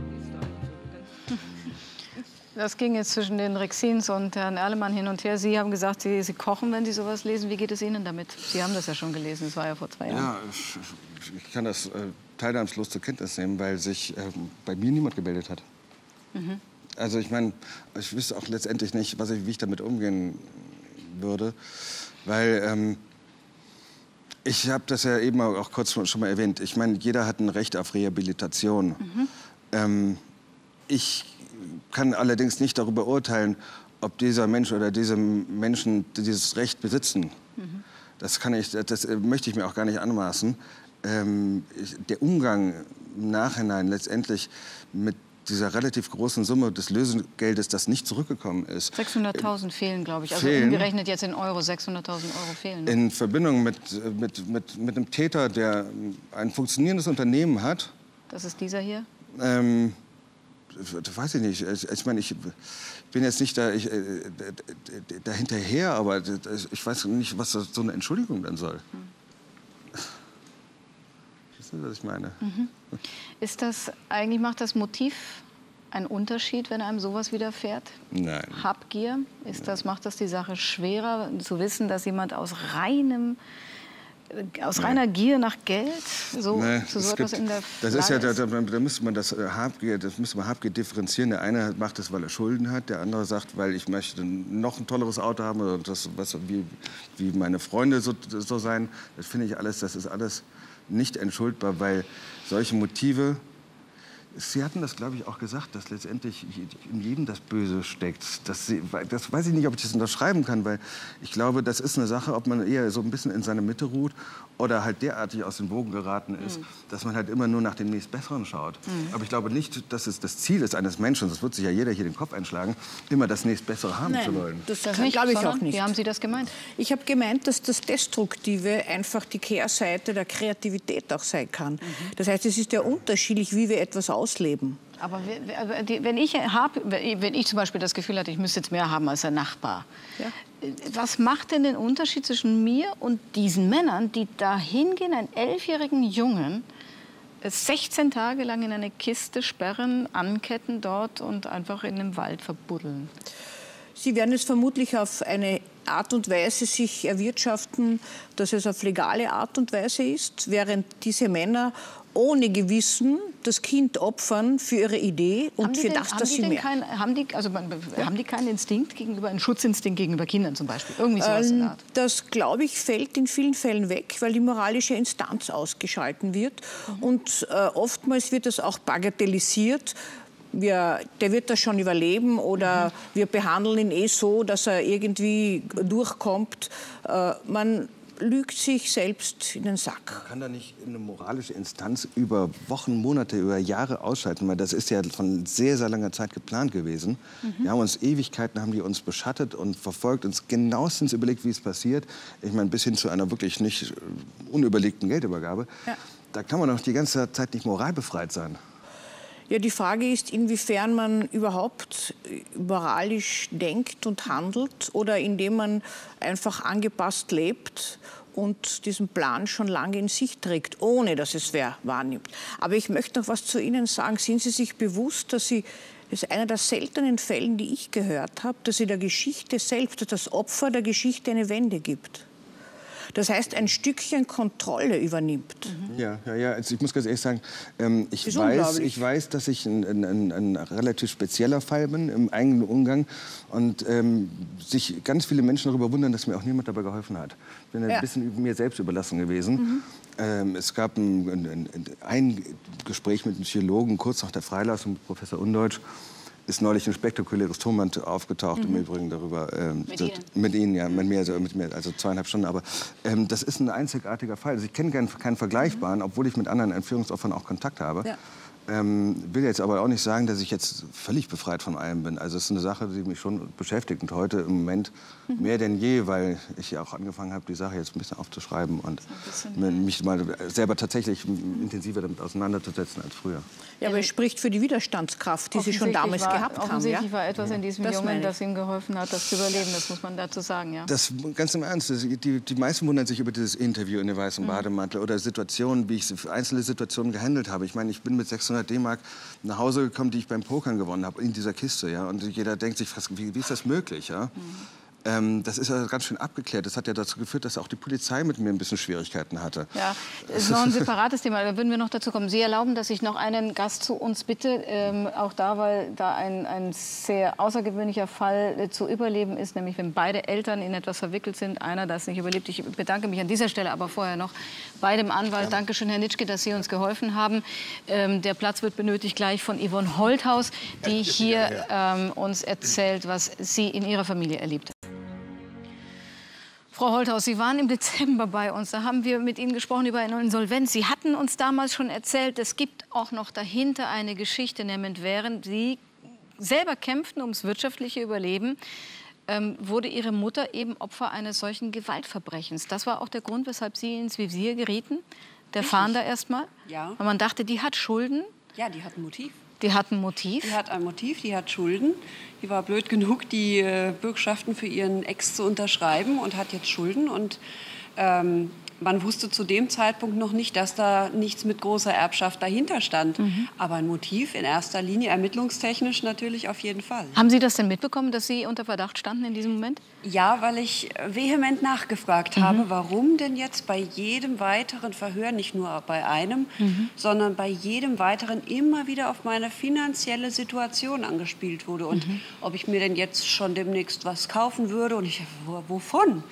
Das ging jetzt zwischen den Rexins und Herrn Erlemann hin und her. Sie haben gesagt, Sie kochen, wenn Sie sowas lesen. Wie geht es Ihnen damit? Sie haben das ja schon gelesen, das war ja vor 2 Jahren. Ja, ich kann das teilnahmslos zur Kenntnis nehmen, weil sich bei mir niemand gemeldet hat. Also ich meine, ich wüsste auch letztendlich nicht, wie ich damit umgehen würde, weil ich habe das ja eben auch kurz schon mal erwähnt. Ich meine, jeder hat ein Recht auf Rehabilitation. Ich kann allerdings nicht darüber urteilen, ob dieser Mensch oder diese Menschen dieses Recht besitzen. Das möchte ich mir auch gar nicht anmaßen. der Umgang im Nachhinein letztendlich mit dieser relativ großen Summe des Lösegeldes, das nicht zurückgekommen ist. 600.000 fehlen, glaube ich. Also umgerechnet jetzt in Euro, 600.000 Euro fehlen. In Verbindung mit einem Täter, der ein funktionierendes Unternehmen hat. Das ist dieser hier? Weiß ich nicht. Ich meine, ich bin jetzt nicht da hinterher, aber ich weiß nicht, was so eine Entschuldigung dann soll. Wissen Sie, was ich meine? Ist das, eigentlich macht das Motiv einen Unterschied, wenn einem sowas widerfährt? Nein. Habgier? Macht das die Sache schwerer, zu wissen, dass jemand aus reiner Gier nach Geld so etwas in der Das ist ja, Lage da müsste man Habgier differenzieren. Der eine macht es, weil er Schulden hat, der andere sagt, weil ich möchte noch ein tolleres Auto haben und das, wie meine Freunde so sein. Das finde ich alles, das ist alles nicht entschuldbar, weil solche Motive, Sie hatten das, glaube ich, auch gesagt, dass letztendlich in jedem das Böse steckt. Das weiß ich nicht, ob ich das unterschreiben kann, weil ich glaube, das ist eine Sache, ob man eher so ein bisschen in seiner Mitte ruht oder halt derartig aus dem Bogen geraten ist, dass man halt immer nur nach dem nächstbesseren schaut. Aber ich glaube nicht, dass es das Ziel ist eines Menschen, das wird sich ja jeder hier den Kopf einschlagen, immer das nächstbessere haben zu wollen. Das glaube ich auch nicht. Wie haben Sie das gemeint? Ich habe gemeint, dass das Destruktive einfach die Kehrseite der Kreativität auch sein kann. Das heißt, es ist ja unterschiedlich, wie wir etwas ausleben. Aber wenn ich zum Beispiel das Gefühl hatte, ich müsste jetzt mehr haben als der Nachbar, was macht denn den Unterschied zwischen mir und diesen Männern, die da hingehen, einen 11-jährigen Jungen 16 Tage lang in eine Kiste sperren, anketten dort und einfach in einem Wald verbuddeln? Sie werden es vermutlich auf eine Art und Weise sich erwirtschaften, dass es auf legale Art und Weise ist, während diese Männer ohne Gewissen das Kind opfern für ihre Idee und für das, dass sie mehr. Haben die keinen Instinkt gegenüber, einen Schutzinstinkt gegenüber Kindern zum Beispiel? Irgendwie sowas in der Art? Das, glaube ich, fällt in vielen Fällen weg, weil die moralische Instanz ausgeschalten wird. Und oftmals wird das auch bagatellisiert. Der wird das schon überleben oder wir behandeln ihn so, dass er irgendwie durchkommt. Man lügt sich selbst in den Sack. Man kann da nicht eine moralische Instanz über Wochen, Monate, über Jahre ausschalten, weil das ist ja von sehr, sehr langer Zeit geplant gewesen. Wir haben uns Ewigkeiten, haben die uns beschattet und verfolgt, uns genauestens überlegt, wie es passiert. Ich meine, bis hin zu einer wirklich nicht unüberlegten Geldübergabe. Ja. Da kann man doch die ganze Zeit nicht moralbefreit sein. Ja, die Frage ist, inwiefern man überhaupt moralisch denkt und handelt oder indem man einfach angepasst lebt und diesen Plan schon lange in sich trägt, ohne dass es wer wahrnimmt. Aber ich möchte noch was zu Ihnen sagen. Sind Sie sich bewusst, dass Sie, das ist einer der seltenen Fälle, die ich gehört habe, dass Sie der Geschichte selbst, dass das Opfer der Geschichte eine Wende gibt? Das heißt, ein Stückchen Kontrolle übernimmt. Ja. Also ich muss ganz ehrlich sagen, ich weiß, dass ich ein relativ spezieller Fall bin im eigenen Umgang und sich ganz viele Menschen darüber wundern, dass mir auch niemand dabei geholfen hat. Ich bin ein bisschen mir selbst überlassen gewesen. Es gab ein Gespräch mit einem Psychologen kurz nach der Freilassung mit Professor Undeutsch. Ist neulich ein spektakuläres Tonband aufgetaucht, im Übrigen darüber. Mit Ihnen, ja, mit mir, also 2,5 Stunden. Aber das ist ein einzigartiger Fall. Also ich kenne keinen vergleichbaren, obwohl ich mit anderen Entführungsopfern auch Kontakt habe. Ja. Will jetzt aber auch nicht sagen, dass ich jetzt völlig befreit von allem bin. Also es ist eine Sache, die mich schon beschäftigt. Und heute im Moment mehr denn je, weil ich ja auch angefangen habe, die Sache jetzt ein bisschen aufzuschreiben und mich mal selber tatsächlich intensiver damit auseinanderzusetzen als früher. Ja, aber es spricht für die Widerstandskraft, die Sie schon damals gehabt haben. Offensichtlich war etwas in diesem Jungen, das ihm geholfen hat, das zu überleben. Das muss man dazu sagen, ja. Das ganz im Ernst. Die meisten wundern sich über dieses Interview in der weißen Bademantel oder Situationen, wie ich einzelne Situationen gehandelt habe. Ich meine, ich bin mit 600 D-Mark nach Hause gekommen, die ich beim Pokern gewonnen habe, in dieser Kiste. Ja? Und jeder denkt sich, wie ist das möglich? Ja? Das ist ja ganz schön abgeklärt. Das hat ja dazu geführt, dass auch die Polizei mit mir ein bisschen Schwierigkeiten hatte. Ja, das ist noch ein separates Thema, da würden wir noch dazu kommen. Sie erlauben, dass ich noch einen Gast zu uns bitte, auch da, weil da ein sehr außergewöhnlicher Fall zu überleben ist, nämlich wenn beide Eltern in etwas verwickelt sind, einer das nicht überlebt. Ich bedanke mich an dieser Stelle aber vorher noch bei dem Anwalt. Dankeschön, Herr Nitschke, dass Sie uns geholfen haben. Der Platz wird benötigt gleich von Yvonne Holthaus, die hier uns erzählt, was sie in ihrer Familie erlebt hat. Frau Holthaus, Sie waren im Dezember bei uns. Da haben wir mit Ihnen gesprochen über eine Insolvenz. Sie hatten uns damals schon erzählt, es gibt auch noch dahinter eine Geschichte, nämlich während Sie selber kämpften ums wirtschaftliche Überleben, wurde Ihre Mutter eben Opfer eines solchen Gewaltverbrechens. Das war auch der Grund, weshalb Sie ins Visier gerieten, der Fahnder erstmal? Ja. Weil man dachte, die hat Schulden? Ja, die hat ein Motiv. Die hat ein Motiv? Die hat ein Motiv, die hat Schulden. Die war blöd genug, die Bürgschaften für ihren Ex zu unterschreiben und hat jetzt Schulden. Und man wusste zu dem Zeitpunkt noch nicht, dass da nichts mit großer Erbschaft dahinter stand. Aber ein Motiv in erster Linie, ermittlungstechnisch natürlich auf jeden Fall. Haben Sie das denn mitbekommen, dass Sie unter Verdacht standen in diesem Moment? Ja, weil ich vehement nachgefragt habe, warum denn jetzt bei jedem weiteren Verhör, nicht nur bei einem, sondern bei jedem weiteren immer wieder auf meine finanzielle Situation angespielt wurde. Und ob ich mir denn jetzt schon demnächst was kaufen würde. Und ich, wovon?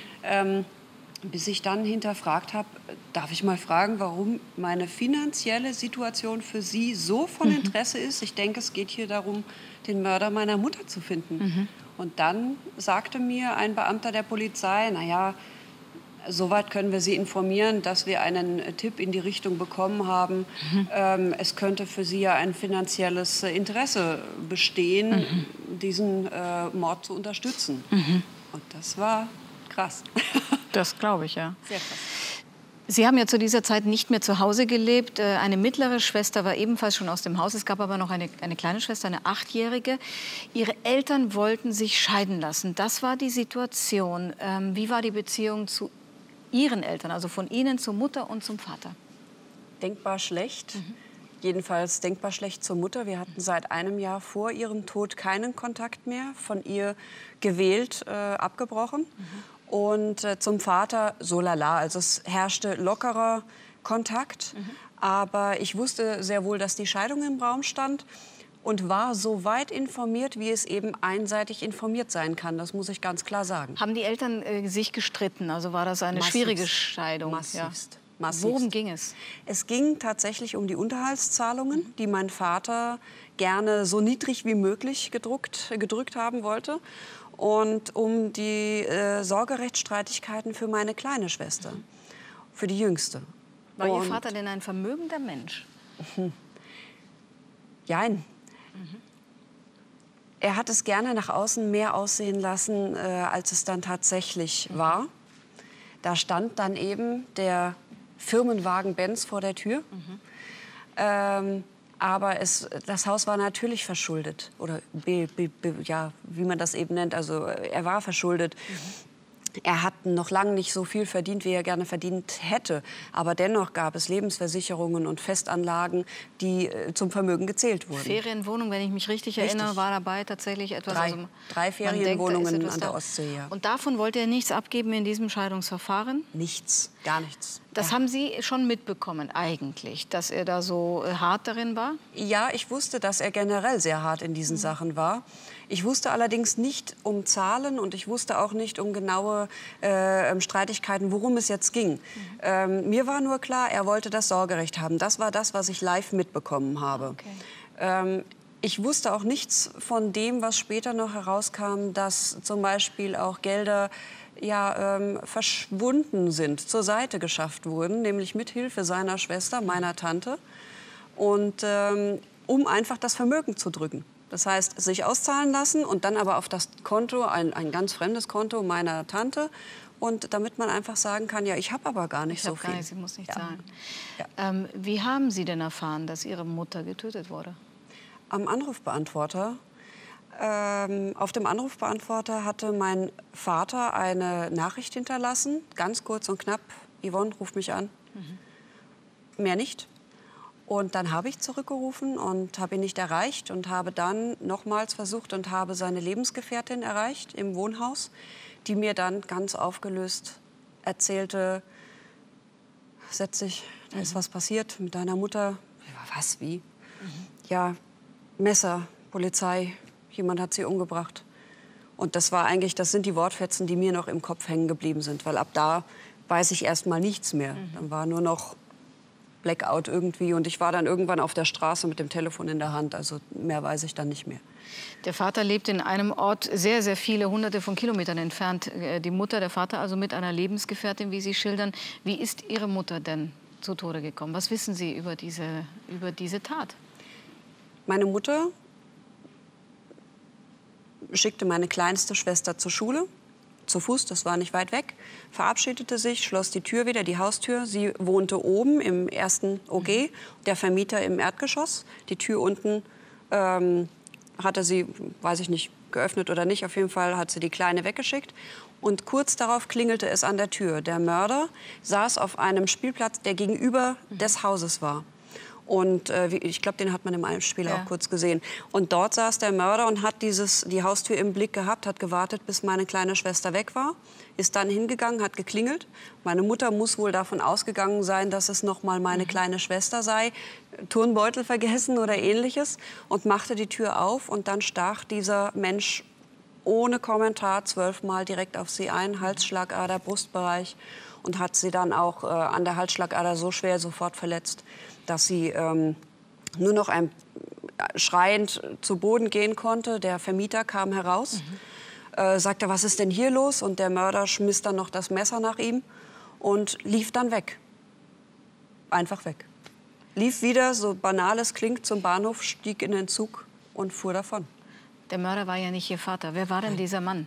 Bis ich dann hinterfragt habe, darf ich mal fragen, warum meine finanzielle Situation für Sie so von Interesse ist. Ich denke, es geht hier darum, den Mörder meiner Mutter zu finden. Und dann sagte mir ein Beamter der Polizei, naja, soweit können wir Sie informieren, dass wir einen Tipp in die Richtung bekommen haben. Es könnte für Sie ja ein finanzielles Interesse bestehen, diesen Mord zu unterstützen. Und das war krass. Das glaube ich, ja. Sehr krass. Sie haben ja zu dieser Zeit nicht mehr zu Hause gelebt. Eine mittlere Schwester war ebenfalls schon aus dem Haus. Es gab aber noch eine kleine Schwester, eine 8-jährige. Ihre Eltern wollten sich scheiden lassen. Das war die Situation. Wie war die Beziehung zu Ihren Eltern, also von Ihnen zur Mutter und zum Vater? Denkbar schlecht. Jedenfalls denkbar schlecht zur Mutter. Wir hatten seit einem Jahr vor ihrem Tod keinen Kontakt mehr. Von ihr gewählt, abgebrochen. Und zum Vater so lala. Also es herrschte lockerer Kontakt. Aber ich wusste sehr wohl, dass die Scheidung im Raum stand. Und war so weit informiert, wie es eben einseitig informiert sein kann. Das muss ich ganz klar sagen. Haben die Eltern sich gestritten? Also war das eine Massivst. schwierige Scheidung? Massivst. Ja. Massivst. Worum ging es? Es ging tatsächlich um die Unterhaltszahlungen, die mein Vater gerne so niedrig wie möglich gedrückt haben wollte. Und um die Sorgerechtsstreitigkeiten für meine kleine Schwester, für die Jüngste. War Ihr Vater denn ein vermögender Mensch? Jein. Er hat es gerne nach außen mehr aussehen lassen, als es dann tatsächlich war. Da stand dann eben der Firmenwagen Benz vor der Tür. Aber das Haus war natürlich verschuldet. Oder ja, wie man das eben nennt. Also er war verschuldet. Er hat noch lange nicht so viel verdient, wie er gerne verdient hätte. Aber dennoch gab es Lebensversicherungen und Festanlagen, die zum Vermögen gezählt wurden. Ferienwohnung, wenn ich mich richtig erinnere, war dabei tatsächlich etwas. Drei Ferienwohnungen an der Ostsee, ja. Und davon wollte er nichts abgeben in diesem Scheidungsverfahren? Nichts, gar nichts. Das haben Sie schon mitbekommen eigentlich, dass er da so hart darin war? Ja, ich wusste, dass er generell sehr hart in diesen Sachen war. Ich wusste allerdings nicht um Zahlen und ich wusste auch nicht um genaue Streitigkeiten, worum es jetzt ging. Mir war nur klar, er wollte das Sorgerecht haben. Das war das, was ich live mitbekommen habe. Okay. Ich wusste auch nichts von dem, was später noch herauskam, dass zum Beispiel auch Gelder verschwunden sind, zur Seite geschafft wurden, nämlich mit Hilfe seiner Schwester, meiner Tante, und um einfach das Vermögen zu drücken. Das heißt, sich auszahlen lassen und dann aber auf das Konto, ein ganz fremdes Konto meiner Tante. Und damit man einfach sagen kann, ja, ich habe aber gar nicht so viel. Gar nicht, sie muss nicht zahlen. Ja. Wie haben Sie denn erfahren, dass Ihre Mutter getötet wurde? Am Anrufbeantworter. Auf dem Anrufbeantworter hatte mein Vater eine Nachricht hinterlassen, ganz kurz und knapp, Yvonne, ruf mich an. Mehr nicht. Und dann habe ich zurückgerufen und habe ihn nicht erreicht und habe dann nochmals versucht und habe seine Lebensgefährtin erreicht im Wohnhaus, die mir dann ganz aufgelöst erzählte, setz dich, da ist was passiert mit deiner Mutter. Was, wie? Ja, Messer, Polizei, jemand hat sie umgebracht. Und das sind die Wortfetzen, die mir noch im Kopf hängen geblieben sind, weil ab da weiß ich erst mal nichts mehr. Dann war nur noch Blackout irgendwie und ich war dann irgendwann auf der Straße mit dem Telefon in der Hand, also mehr weiß ich dann nicht mehr. Der Vater lebt in einem Ort sehr, sehr viele Hunderte von Kilometern entfernt. Die Mutter, der Vater also mit einer Lebensgefährtin, wie Sie schildern. Wie ist Ihre Mutter denn zu Tode gekommen? Was wissen Sie über diese Tat? Meine Mutter schickte meine kleinste Schwester zur Schule, zu Fuß, das war nicht weit weg, verabschiedete sich, schloss die Tür wieder, die Haustür. Sie wohnte oben im ersten OG, der Vermieter im Erdgeschoss. Die Tür unten hatte sie, weiß ich nicht, geöffnet oder nicht. Auf jeden Fall hat sie die Kleine weggeschickt. Und kurz darauf klingelte es an der Tür. Der Mörder saß auf einem Spielplatz, der gegenüber des Hauses war. Und ich glaube, den hat man im Einspieler auch kurz gesehen. Und dort saß der Mörder und hat die Haustür im Blick gehabt, hat gewartet, bis meine kleine Schwester weg war, ist dann hingegangen, hat geklingelt. Meine Mutter muss wohl davon ausgegangen sein, dass es noch mal meine kleine Schwester sei, Turnbeutel vergessen oder Ähnliches, und machte die Tür auf. Und dann stach dieser Mensch ohne Kommentar 12-mal direkt auf sie ein, Halsschlagader, Brustbereich, und hat sie dann auch an der Halsschlagader so schwer sofort verletzt, dass sie nur noch schreiend zu Boden gehen konnte. Der Vermieter kam heraus, sagte, was ist denn hier los? Und der Mörder schmiss dann noch das Messer nach ihm und lief dann weg. Einfach weg. Lief wieder, so banal es klingt, zum Bahnhof, stieg in den Zug und fuhr davon. Der Mörder war ja nicht Ihr Vater. Wer war denn dieser Mann?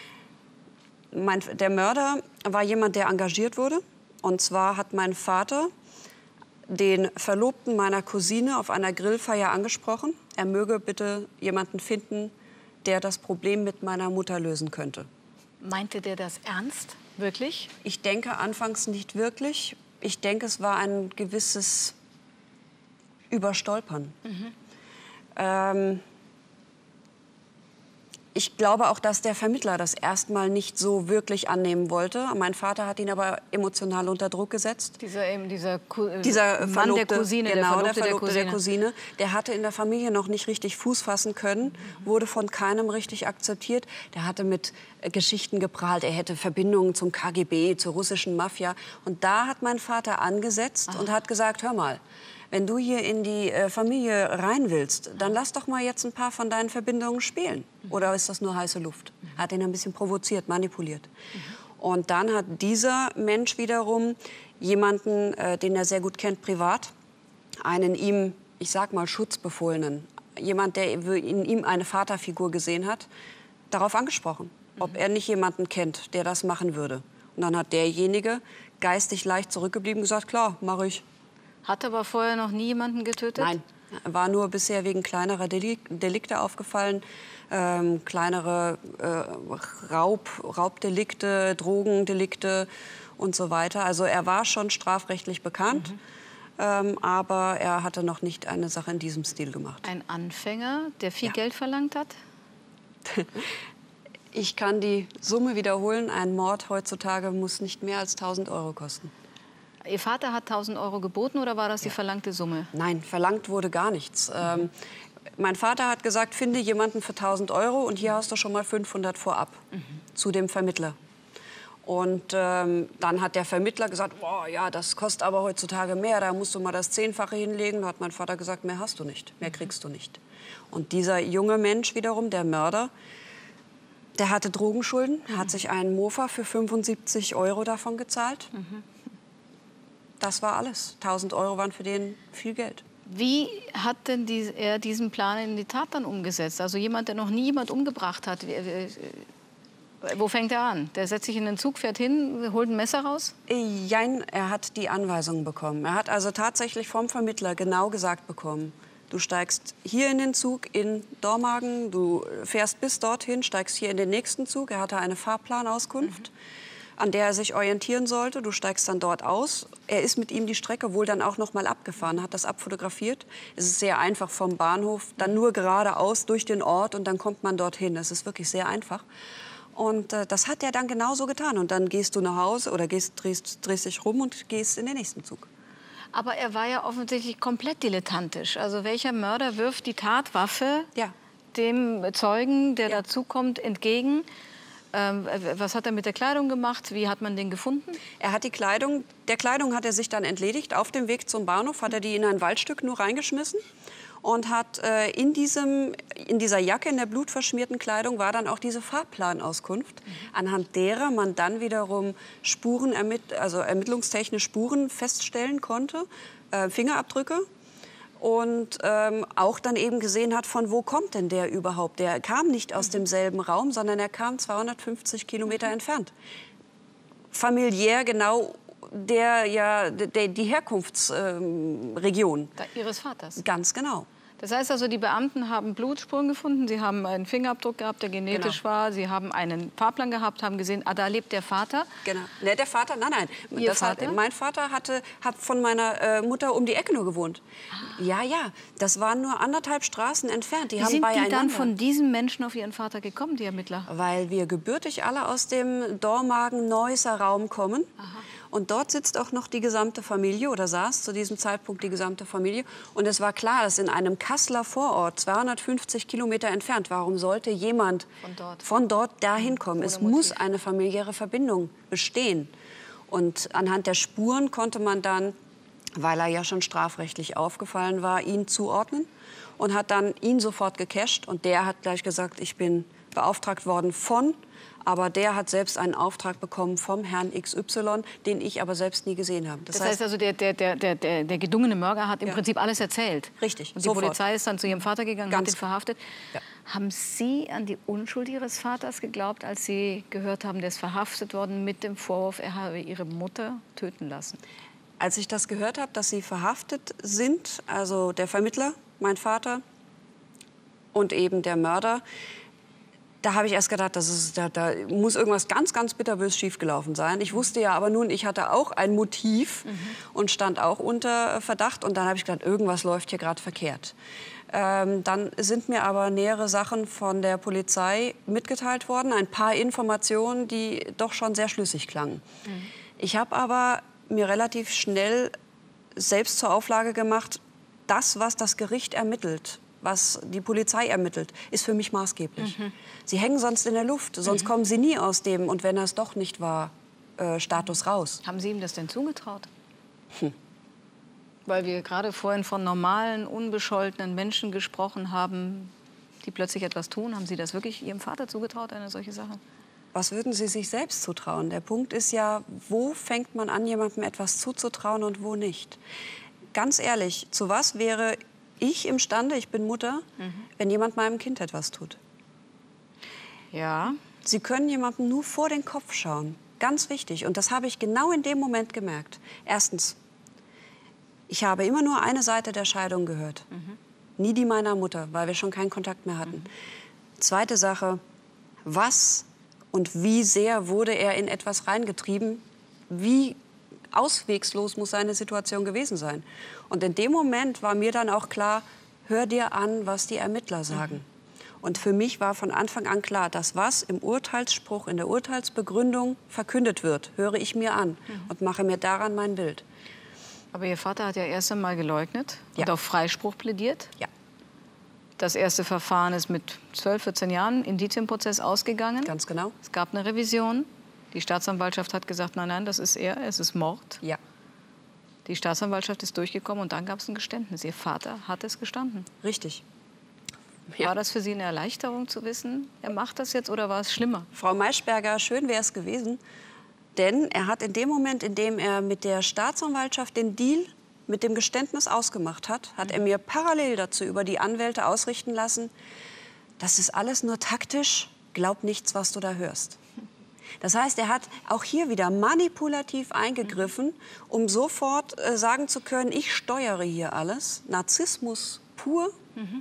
Der Mörder war jemand, der engagiert wurde. Und zwar hat mein Vater den Verlobten meiner Cousine auf einer Grillfeier angesprochen. Er möge bitte jemanden finden, der das Problem mit meiner Mutter lösen könnte. Meinte der das ernst? Wirklich? Ich denke anfangs nicht wirklich. Ich denke, es war ein gewisses Überstolpern. Ich glaube auch, dass der Vermittler das erstmal nicht so wirklich annehmen wollte. Mein Vater hat ihn aber emotional unter Druck gesetzt. Dieser Mann der Cousine, genau, der Verlobte der Cousine, der hatte in der Familie noch nicht richtig Fuß fassen können, wurde von keinem richtig akzeptiert. Der hatte mit Geschichten geprahlt, er hätte Verbindungen zum KGB, zur russischen Mafia. Und da hat mein Vater angesetzt und hat gesagt, hör mal, wenn du hier in die Familie rein willst, dann lass doch mal jetzt ein paar von deinen Verbindungen spielen. Oder ist das nur heiße Luft? Hat ihn ein bisschen provoziert, manipuliert. Und dann hat dieser Mensch wiederum jemanden, den er sehr gut kennt, privat, einen ihm, ich sag mal, Schutzbefohlenen, jemand, der in ihm eine Vaterfigur gesehen hat, darauf angesprochen, ob er nicht jemanden kennt, der das machen würde. Und dann hat derjenige geistig leicht zurückgeblieben gesagt, klar, mache ich. Hat aber vorher noch nie jemanden getötet? Nein, war nur bisher wegen kleinerer Delikte aufgefallen. Kleinere Raubdelikte, Drogendelikte und so weiter. Also er war schon strafrechtlich bekannt, aber er hatte noch nicht eine Sache in diesem Stil gemacht. Ein Anfänger, der viel Geld verlangt hat? Ich kann die Summe wiederholen. Ein Mord heutzutage muss nicht mehr als 1.000 Euro kosten. Ihr Vater hat 1.000 Euro geboten oder war das die verlangte Summe? Nein, verlangt wurde gar nichts. Mein Vater hat gesagt, finde jemanden für 1.000 Euro und hier hast du schon mal 500 vorab zu dem Vermittler. Und dann hat der Vermittler gesagt, boah, ja, das kostet aber heutzutage mehr, da musst du mal das 10-fache hinlegen. Da hat mein Vater gesagt, mehr hast du nicht, mehr kriegst du nicht. Und dieser junge Mensch wiederum, der Mörder, der hatte Drogenschulden, hat sich einen Mofa für 75 Euro davon gezahlt. Das war alles. 1.000 Euro waren für den viel Geld. Wie hat denn er diesen Plan in die Tat dann umgesetzt? Also jemand, der noch nie jemand umgebracht hat. Wo fängt er an? Der setzt sich in den Zug, fährt hin, holt ein Messer raus? Nein, er hat die Anweisungen bekommen. Er hat also tatsächlich vom Vermittler genau gesagt bekommen, du steigst hier in den Zug in Dormagen, du fährst bis dorthin, steigst hier in den nächsten Zug. Er hatte eine Fahrplanauskunft, an der er sich orientieren sollte. Du steigst dann dort aus. Er ist mit ihm die Strecke wohl dann auch noch mal abgefahren, hat das abfotografiert. Es ist sehr einfach vom Bahnhof, dann nur geradeaus durch den Ort und dann kommt man dorthin. Das ist wirklich sehr einfach. Und das hat er dann genauso getan. Und dann gehst du nach Hause oder drehst dich rum und gehst in den nächsten Zug. Aber er war ja offensichtlich komplett dilettantisch. Also welcher Mörder wirft die Tatwaffe dem Zeugen, der dazukommt, entgegen? Was hat er mit der Kleidung gemacht? Wie hat man den gefunden? Er hat der Kleidung hat er sich dann entledigt. Auf dem Weg zum Bahnhof hat er die in ein Waldstück nur reingeschmissen. und hat in dieser Jacke, in der blutverschmierten Kleidung, war dann auch diese Fahrplanauskunft, anhand derer man dann wiederum ermittlungstechnisch Spuren feststellen konnte, Fingerabdrücke. Und auch dann eben gesehen hat, von wo kommt denn der überhaupt? Der kam nicht aus demselben Raum, sondern er kam 250 Kilometer entfernt. Familiär genau die Herkunftsregion. Ihres Vaters? Ganz genau. Das heißt also, die Beamten haben Blutspuren gefunden, sie haben einen Fingerabdruck gehabt, der genetisch war, sie haben einen Fahrplan gehabt, haben gesehen, da lebt der Vater. Genau. Ne, der Vater, nein. Ihr Vater? Mein Vater hat von meiner Mutter um die Ecke nur gewohnt. Ja, das waren nur 1,5 Straßen entfernt. Wie sind die dann von diesen Menschen auf ihren Vater gekommen, die Ermittler? Weil wir gebürtig alle aus dem Dormagen-Neusser Raum kommen. Aha. Und dort sitzt auch noch die gesamte Familie oder saß zu diesem Zeitpunkt die gesamte Familie. Und es war klar, dass in einem Kasseler Vorort, 250 Kilometer entfernt, warum sollte jemand von dort dahin kommen? Es muss eine familiäre Verbindung bestehen. Und anhand der Spuren konnte man dann, weil er ja schon strafrechtlich aufgefallen war, ihn zuordnen und hat dann ihn sofort gecasht. Und der hat gleich gesagt, ich bin beauftragt worden von... Aber der hat selbst einen Auftrag bekommen vom Herrn XY, den ich aber selbst nie gesehen habe. Das heißt also, der gedungene Mörder hat im Prinzip alles erzählt. Richtig, und die Polizei ist dann zu ihrem Vater gegangen und hat ihn verhaftet. Ja. Haben Sie an die Unschuld Ihres Vaters geglaubt, als Sie gehört haben, der ist verhaftet worden mit dem Vorwurf, er habe Ihre Mutter töten lassen? Als ich das gehört habe, dass Sie verhaftet sind, also der Vermittler, mein Vater und eben der Mörder, da habe ich erst gedacht, da muss irgendwas ganz, ganz bitterbös schiefgelaufen sein. Ich wusste ja aber nun, ich hatte auch ein Motiv und stand auch unter Verdacht. Und dann habe ich gedacht, irgendwas läuft hier gerade verkehrt. Dann sind mir aber nähere Sachen von der Polizei mitgeteilt worden. Ein paar Informationen, die doch schon sehr schlüssig klangen. Ich habe aber mir relativ schnell selbst zur Auflage gemacht, das, was das Gericht ermittelt, was die Polizei ermittelt, ist für mich maßgeblich. Sie hängen sonst in der Luft, sonst kommen sie nie aus dem, und wenn das doch nicht war, Status raus. Haben Sie ihm das denn zugetraut? Weil wir gerade vorhin von normalen, unbescholtenen Menschen gesprochen haben, die plötzlich etwas tun. Haben Sie das wirklich Ihrem Vater zugetraut, eine solche Sache? Was würden Sie sich selbst zutrauen? Der Punkt ist ja, wo fängt man an, jemandem etwas zuzutrauen und wo nicht? Ganz ehrlich, zu was wäre ich imstande, ich bin Mutter, wenn jemand meinem Kind etwas tut? Ja. Sie können jemandem nur vor den Kopf schauen. Ganz wichtig. Und das habe ich genau in dem Moment gemerkt. Erstens, ich habe immer nur eine Seite der Scheidung gehört. Nie die meiner Mutter, weil wir schon keinen Kontakt mehr hatten. Zweite Sache, was und wie sehr wurde er in etwas reingetrieben? Wie auswegslos muss seine Situation gewesen sein? Und in dem Moment war mir dann auch klar, hör dir an, was die Ermittler sagen. Und für mich war von Anfang an klar, dass was im Urteilsspruch, in der Urteilsbegründung verkündet wird, höre ich mir an und mache mir daran mein Bild. Aber Ihr Vater hat ja erst einmal geleugnet und auf Freispruch plädiert. Ja. Das erste Verfahren ist mit 12, 14 Jahren Indizienprozess ausgegangen. Ganz genau. Es gab eine Revision. Die Staatsanwaltschaft hat gesagt, nein, das ist er, es ist Mord. Ja. Die Staatsanwaltschaft ist durchgekommen und dann gab es ein Geständnis. Ihr Vater hat es gestanden. Richtig. War das für Sie eine Erleichterung zu wissen, er macht das jetzt, oder war es schlimmer? Frau Maischberger, schön wäre es gewesen, denn er hat in dem Moment, in dem er mit der Staatsanwaltschaft den Deal mit dem Geständnis ausgemacht hat, hat er mir parallel dazu über die Anwälte ausrichten lassen, das ist alles nur taktisch, glaub nichts, was du da hörst. Das heißt, er hat auch hier wieder manipulativ eingegriffen, um sofort sagen zu können, ich steuere hier alles. Narzissmus pur.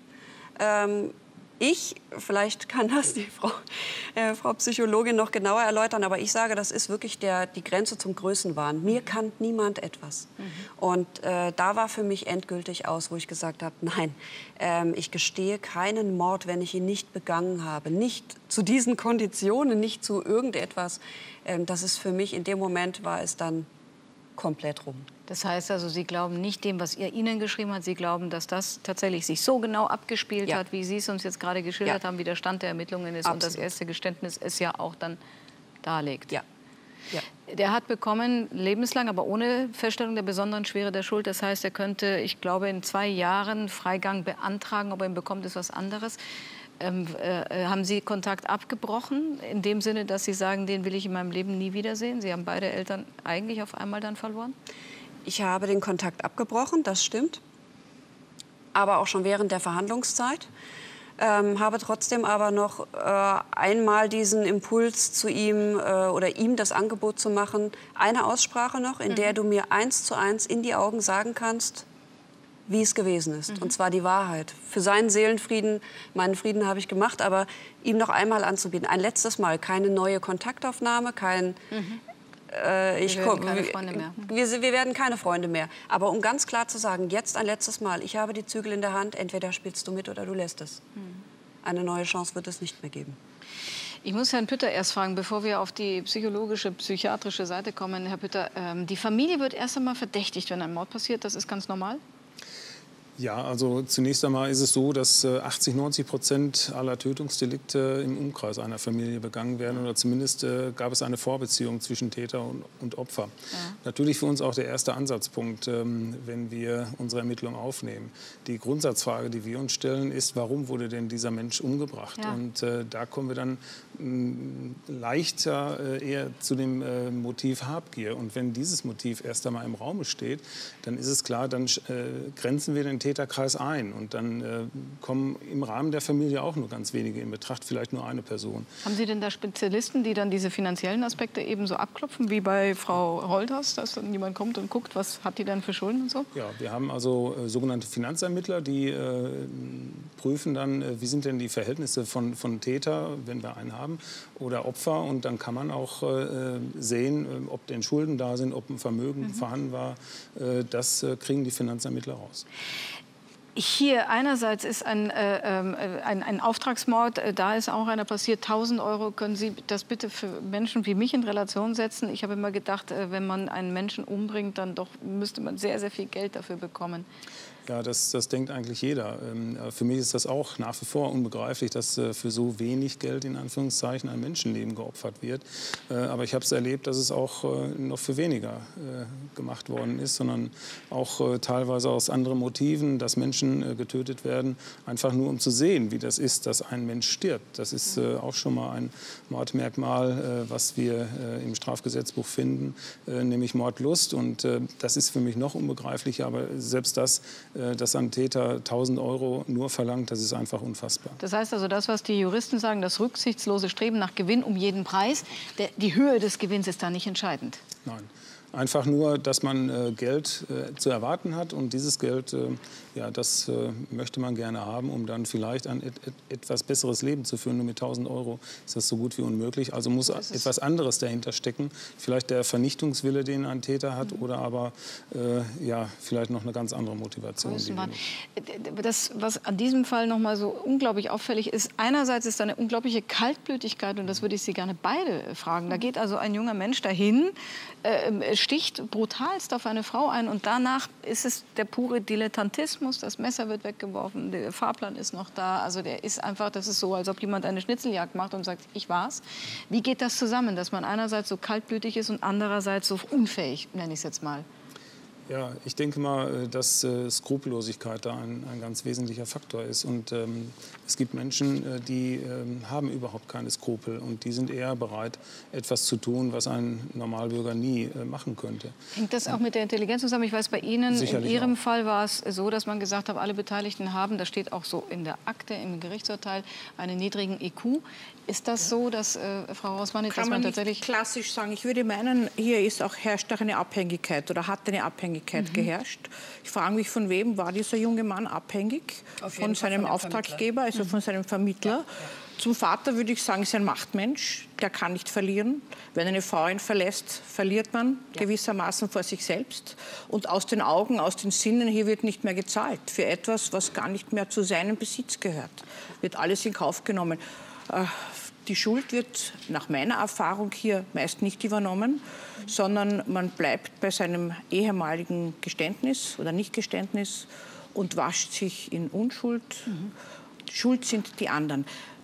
Vielleicht kann das die Frau Psychologin noch genauer erläutern, aber ich sage, das ist wirklich die Grenze zum Größenwahn. Mir kann niemand etwas. Und da war für mich endgültig aus, wo ich gesagt habe, nein, ich gestehe keinen Mord, wenn ich ihn nicht begangen habe. Nicht zu diesen Konditionen, nicht zu irgendetwas. Das ist für mich, in dem Moment war es dann komplett rum. Das heißt also, Sie glauben nicht dem, was er Ihnen geschrieben hat. Sie glauben, dass das tatsächlich sich so genau abgespielt hat, wie Sie es uns jetzt gerade geschildert haben, wie der Stand der Ermittlungen ist. Absolut. Und das erste Geständnis es ja auch dann darlegt. Ja. Ja. Der hat bekommen lebenslang, aber ohne Feststellung der besonderen Schwere der Schuld. Das heißt, er könnte, ich glaube, in 2 Jahren Freigang beantragen. Ob er ihn bekommt, ist was anderes. Haben Sie Kontakt abgebrochen, in dem Sinne, dass Sie sagen, den will ich in meinem Leben nie wiedersehen? Sie haben beide Eltern eigentlich auf einmal dann verloren? Ich habe den Kontakt abgebrochen, das stimmt. Aber auch schon während der Verhandlungszeit. Habe trotzdem aber noch einmal diesen Impuls zu ihm oder ihm das Angebot zu machen. Eine Aussprache noch, in der du mir 1:1 in die Augen sagen kannst, wie es gewesen ist. Und zwar die Wahrheit. Für seinen Seelenfrieden, meinen Frieden habe ich gemacht, aber ihm noch einmal anzubieten. Ein letztes Mal, keine neue Kontaktaufnahme, kein... wir werden keine Freunde mehr. Aber um ganz klar zu sagen, jetzt ein letztes Mal, ich habe die Zügel in der Hand, entweder spielst du mit oder du lässt es. Eine neue Chance wird es nicht mehr geben. Ich muss Herrn Pütter erst fragen, bevor wir auf die psychologische, psychiatrische Seite kommen. Herr Pütter, die Familie wird erst einmal verdächtigt, wenn ein Mord passiert. Das ist ganz normal? Ja, also zunächst einmal ist es so, dass 80–90% aller Tötungsdelikte im Umkreis einer Familie begangen werden. Oder zumindest gab es eine Vorbeziehung zwischen Täter und Opfer. Ja. Natürlich für uns auch der erste Ansatzpunkt, wenn wir unsere Ermittlungen aufnehmen. Die Grundsatzfrage, die wir uns stellen, ist, warum wurde denn dieser Mensch umgebracht? Ja. Und da kommen wir dann leichter eher zu dem Motiv Habgier. Und wenn dieses Motiv erst einmal im Raum steht, dann ist es klar, dann grenzen wir den Täterkreis ein. Und dann kommen im Rahmen der Familie auch nur ganz wenige in Betracht, vielleicht nur eine Person. Haben Sie denn da Spezialisten, die dann diese finanziellen Aspekte ebenso abklopfen, wie bei Frau Holthers, dass dann jemand kommt und guckt, was hat die denn für Schulden und so? Ja, wir haben also sogenannte Finanzermittler, die prüfen dann, wie sind denn die Verhältnisse von Täter, wenn wir einen haben, oder Opfer. Und dann kann man auch sehen, ob denn Schulden da sind, ob ein Vermögen vorhanden war. Das kriegen die Finanzermittler raus. Hier einerseits ist ein Auftragsmord, da ist auch einer passiert, 1.000 Euro. Können Sie das bitte für Menschen wie mich in Relation setzen? Ich habe immer gedacht, wenn man einen Menschen umbringt, dann doch müsste man sehr, sehr viel Geld dafür bekommen. Ja, das denkt eigentlich jeder. Für mich ist das auch nach wie vor unbegreiflich, dass für so wenig Geld in Anführungszeichen ein Menschenleben geopfert wird. Aber ich habe es erlebt, dass es auch noch für weniger gemacht worden ist, sondern auch teilweise aus anderen Motiven, dass Menschen getötet werden, einfach nur um zu sehen, wie das ist, dass ein Mensch stirbt. Das ist auch schon mal ein Mordmerkmal, was wir im Strafgesetzbuch finden, nämlich Mordlust. Und das ist für mich noch unbegreiflicher, aber selbst das, dass ein Täter 1.000 Euro nur verlangt, das ist einfach unfassbar. Das heißt also, das, was die Juristen sagen, das rücksichtslose Streben nach Gewinn um jeden Preis, die Höhe des Gewinns ist da nicht entscheidend? Nein. Einfach nur, dass man Geld zu erwarten hat und dieses Geld, ja, das möchte man gerne haben, um dann vielleicht ein etwas besseres Leben zu führen. Nur mit 1.000 Euro ist das so gut wie unmöglich. Also muss etwas anderes dahinter stecken. Vielleicht der Vernichtungswille, den ein Täter hat, oder aber ja, vielleicht noch eine ganz andere Motivation. Das, was an diesem Fall noch mal so unglaublich auffällig ist, einerseits ist da eine unglaubliche Kaltblütigkeit, und das würde ich Sie gerne beide fragen. Da geht also ein junger Mensch dahin, sticht brutalst auf eine Frau ein, und danach ist es der pure Dilettantismus. Das Messer wird weggeworfen, der Fahrplan ist noch da. Also der ist einfach, das ist so, als ob jemand eine Schnitzeljagd macht und sagt, ich war's. Wie geht das zusammen, dass man einerseits so kaltblütig ist und andererseits so unfähig, nenne ich es jetzt mal? Ja, ich denke mal, dass Skrupellosigkeit da ein ganz wesentlicher Faktor ist. Und es gibt Menschen, die haben überhaupt keine Skrupel, und die sind eher bereit, etwas zu tun, was ein Normalbürger nie machen könnte. Hängt das auch mit der Intelligenz zusammen? Ich weiß, bei Ihnen, sicherlich in Ihrem auch. Fall war es so, dass man gesagt hat, alle Beteiligten haben, das steht auch so in der Akte, im Gerichtsurteil, einen niedrigen IQ. Ist das so, dass, Frau Hausmann, kann man tatsächlich klassisch sagen? Ich würde meinen, hier ist auch herrscht auch eine Abhängigkeit oder hat eine Abhängigkeit geherrscht. Ich frage mich, von wem war dieser junge Mann abhängig? Von seinem Auftraggeber, also von seinem Vermittler. Ja. Zum Vater würde ich sagen, ist ein Machtmensch, der kann nicht verlieren. Wenn eine Frau ihn verlässt, verliert man gewissermaßen vor sich selbst. Und aus den Augen, aus den Sinnen, hier wird nicht mehr gezahlt für etwas, was gar nicht mehr zu seinem Besitz gehört. Wird alles in Kauf genommen. Die Schuld wird nach meiner Erfahrung hier meist nicht übernommen, sondern man bleibt bei seinem ehemaligen Geständnis oder Nichtgeständnis und wascht sich in Unschuld. Schuld sind die anderen.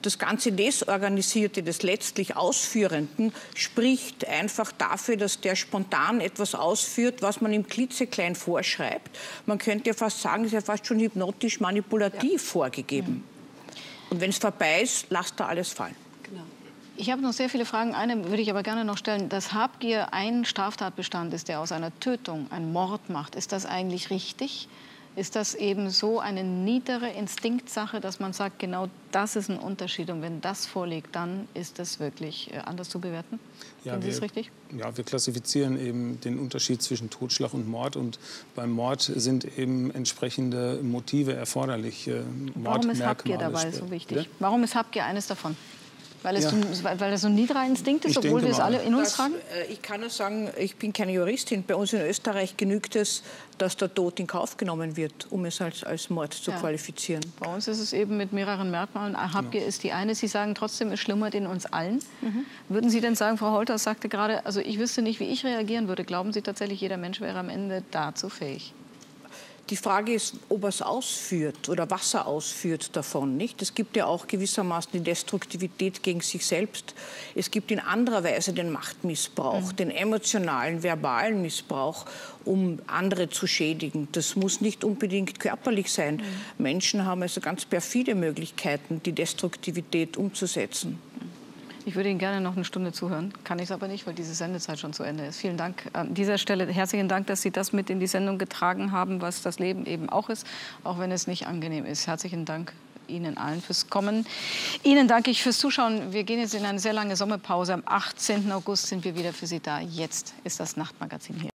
Das ganze Desorganisierte des letztlich Ausführenden spricht einfach dafür, dass der spontan etwas ausführt, was man ihm klitzeklein vorschreibt. Man könnte ja fast sagen, es ist ja fast schon hypnotisch manipulativ vorgegeben. Und wenn es vorbei ist, lasst er alles fallen. Ich habe noch sehr viele Fragen. Eine würde ich aber gerne noch stellen. Dass Habgier ein Straftatbestand ist, der aus einer Tötung einen Mord macht, ist das eigentlich richtig? Ist das eben so eine niedere Instinktsache, dass man sagt, genau das ist ein Unterschied und wenn das vorliegt, dann ist das wirklich anders zu bewerten? Finden Sie das richtig? Ja, wir klassifizieren eben den Unterschied zwischen Totschlag und Mord und beim Mord sind eben entsprechende Motive erforderlich. Warum ist Habgier dabei so wichtig? Ja? Warum ist Habgier eines davon? Weil es so ein niederer Instinkt ist, obwohl wir es alle in uns tragen? Ich kann nur sagen, ich bin keine Juristin. Bei uns in Österreich genügt es, dass der Tod in Kauf genommen wird, um es als Mord zu qualifizieren. Bei uns ist es eben mit mehreren Merkmalen. Habgier ist die eine. Sie sagen trotzdem, es schlummert in uns allen. Würden Sie denn sagen, Frau Holthaus sagte gerade, also ich wüsste nicht, wie ich reagieren würde. Glauben Sie tatsächlich, jeder Mensch wäre am Ende dazu fähig? Die Frage ist, ob er es ausführt oder was er ausführt davon. Nicht? Es gibt ja auch gewissermaßen die Destruktivität gegen sich selbst. Es gibt in anderer Weise den Machtmissbrauch, den emotionalen, verbalen Missbrauch, um andere zu schädigen. Das muss nicht unbedingt körperlich sein. Menschen haben also ganz perfide Möglichkeiten, die Destruktivität umzusetzen. Ich würde Ihnen gerne noch eine Stunde zuhören. Kann ich es aber nicht, weil diese Sendezeit schon zu Ende ist. Vielen Dank an dieser Stelle. Herzlichen Dank, dass Sie das mit in die Sendung getragen haben, was das Leben eben auch ist, auch wenn es nicht angenehm ist. Herzlichen Dank Ihnen allen fürs Kommen. Ihnen danke ich fürs Zuschauen. Wir gehen jetzt in eine sehr lange Sommerpause. Am 18. August sind wir wieder für Sie da. Jetzt ist das Nachtmagazin hier.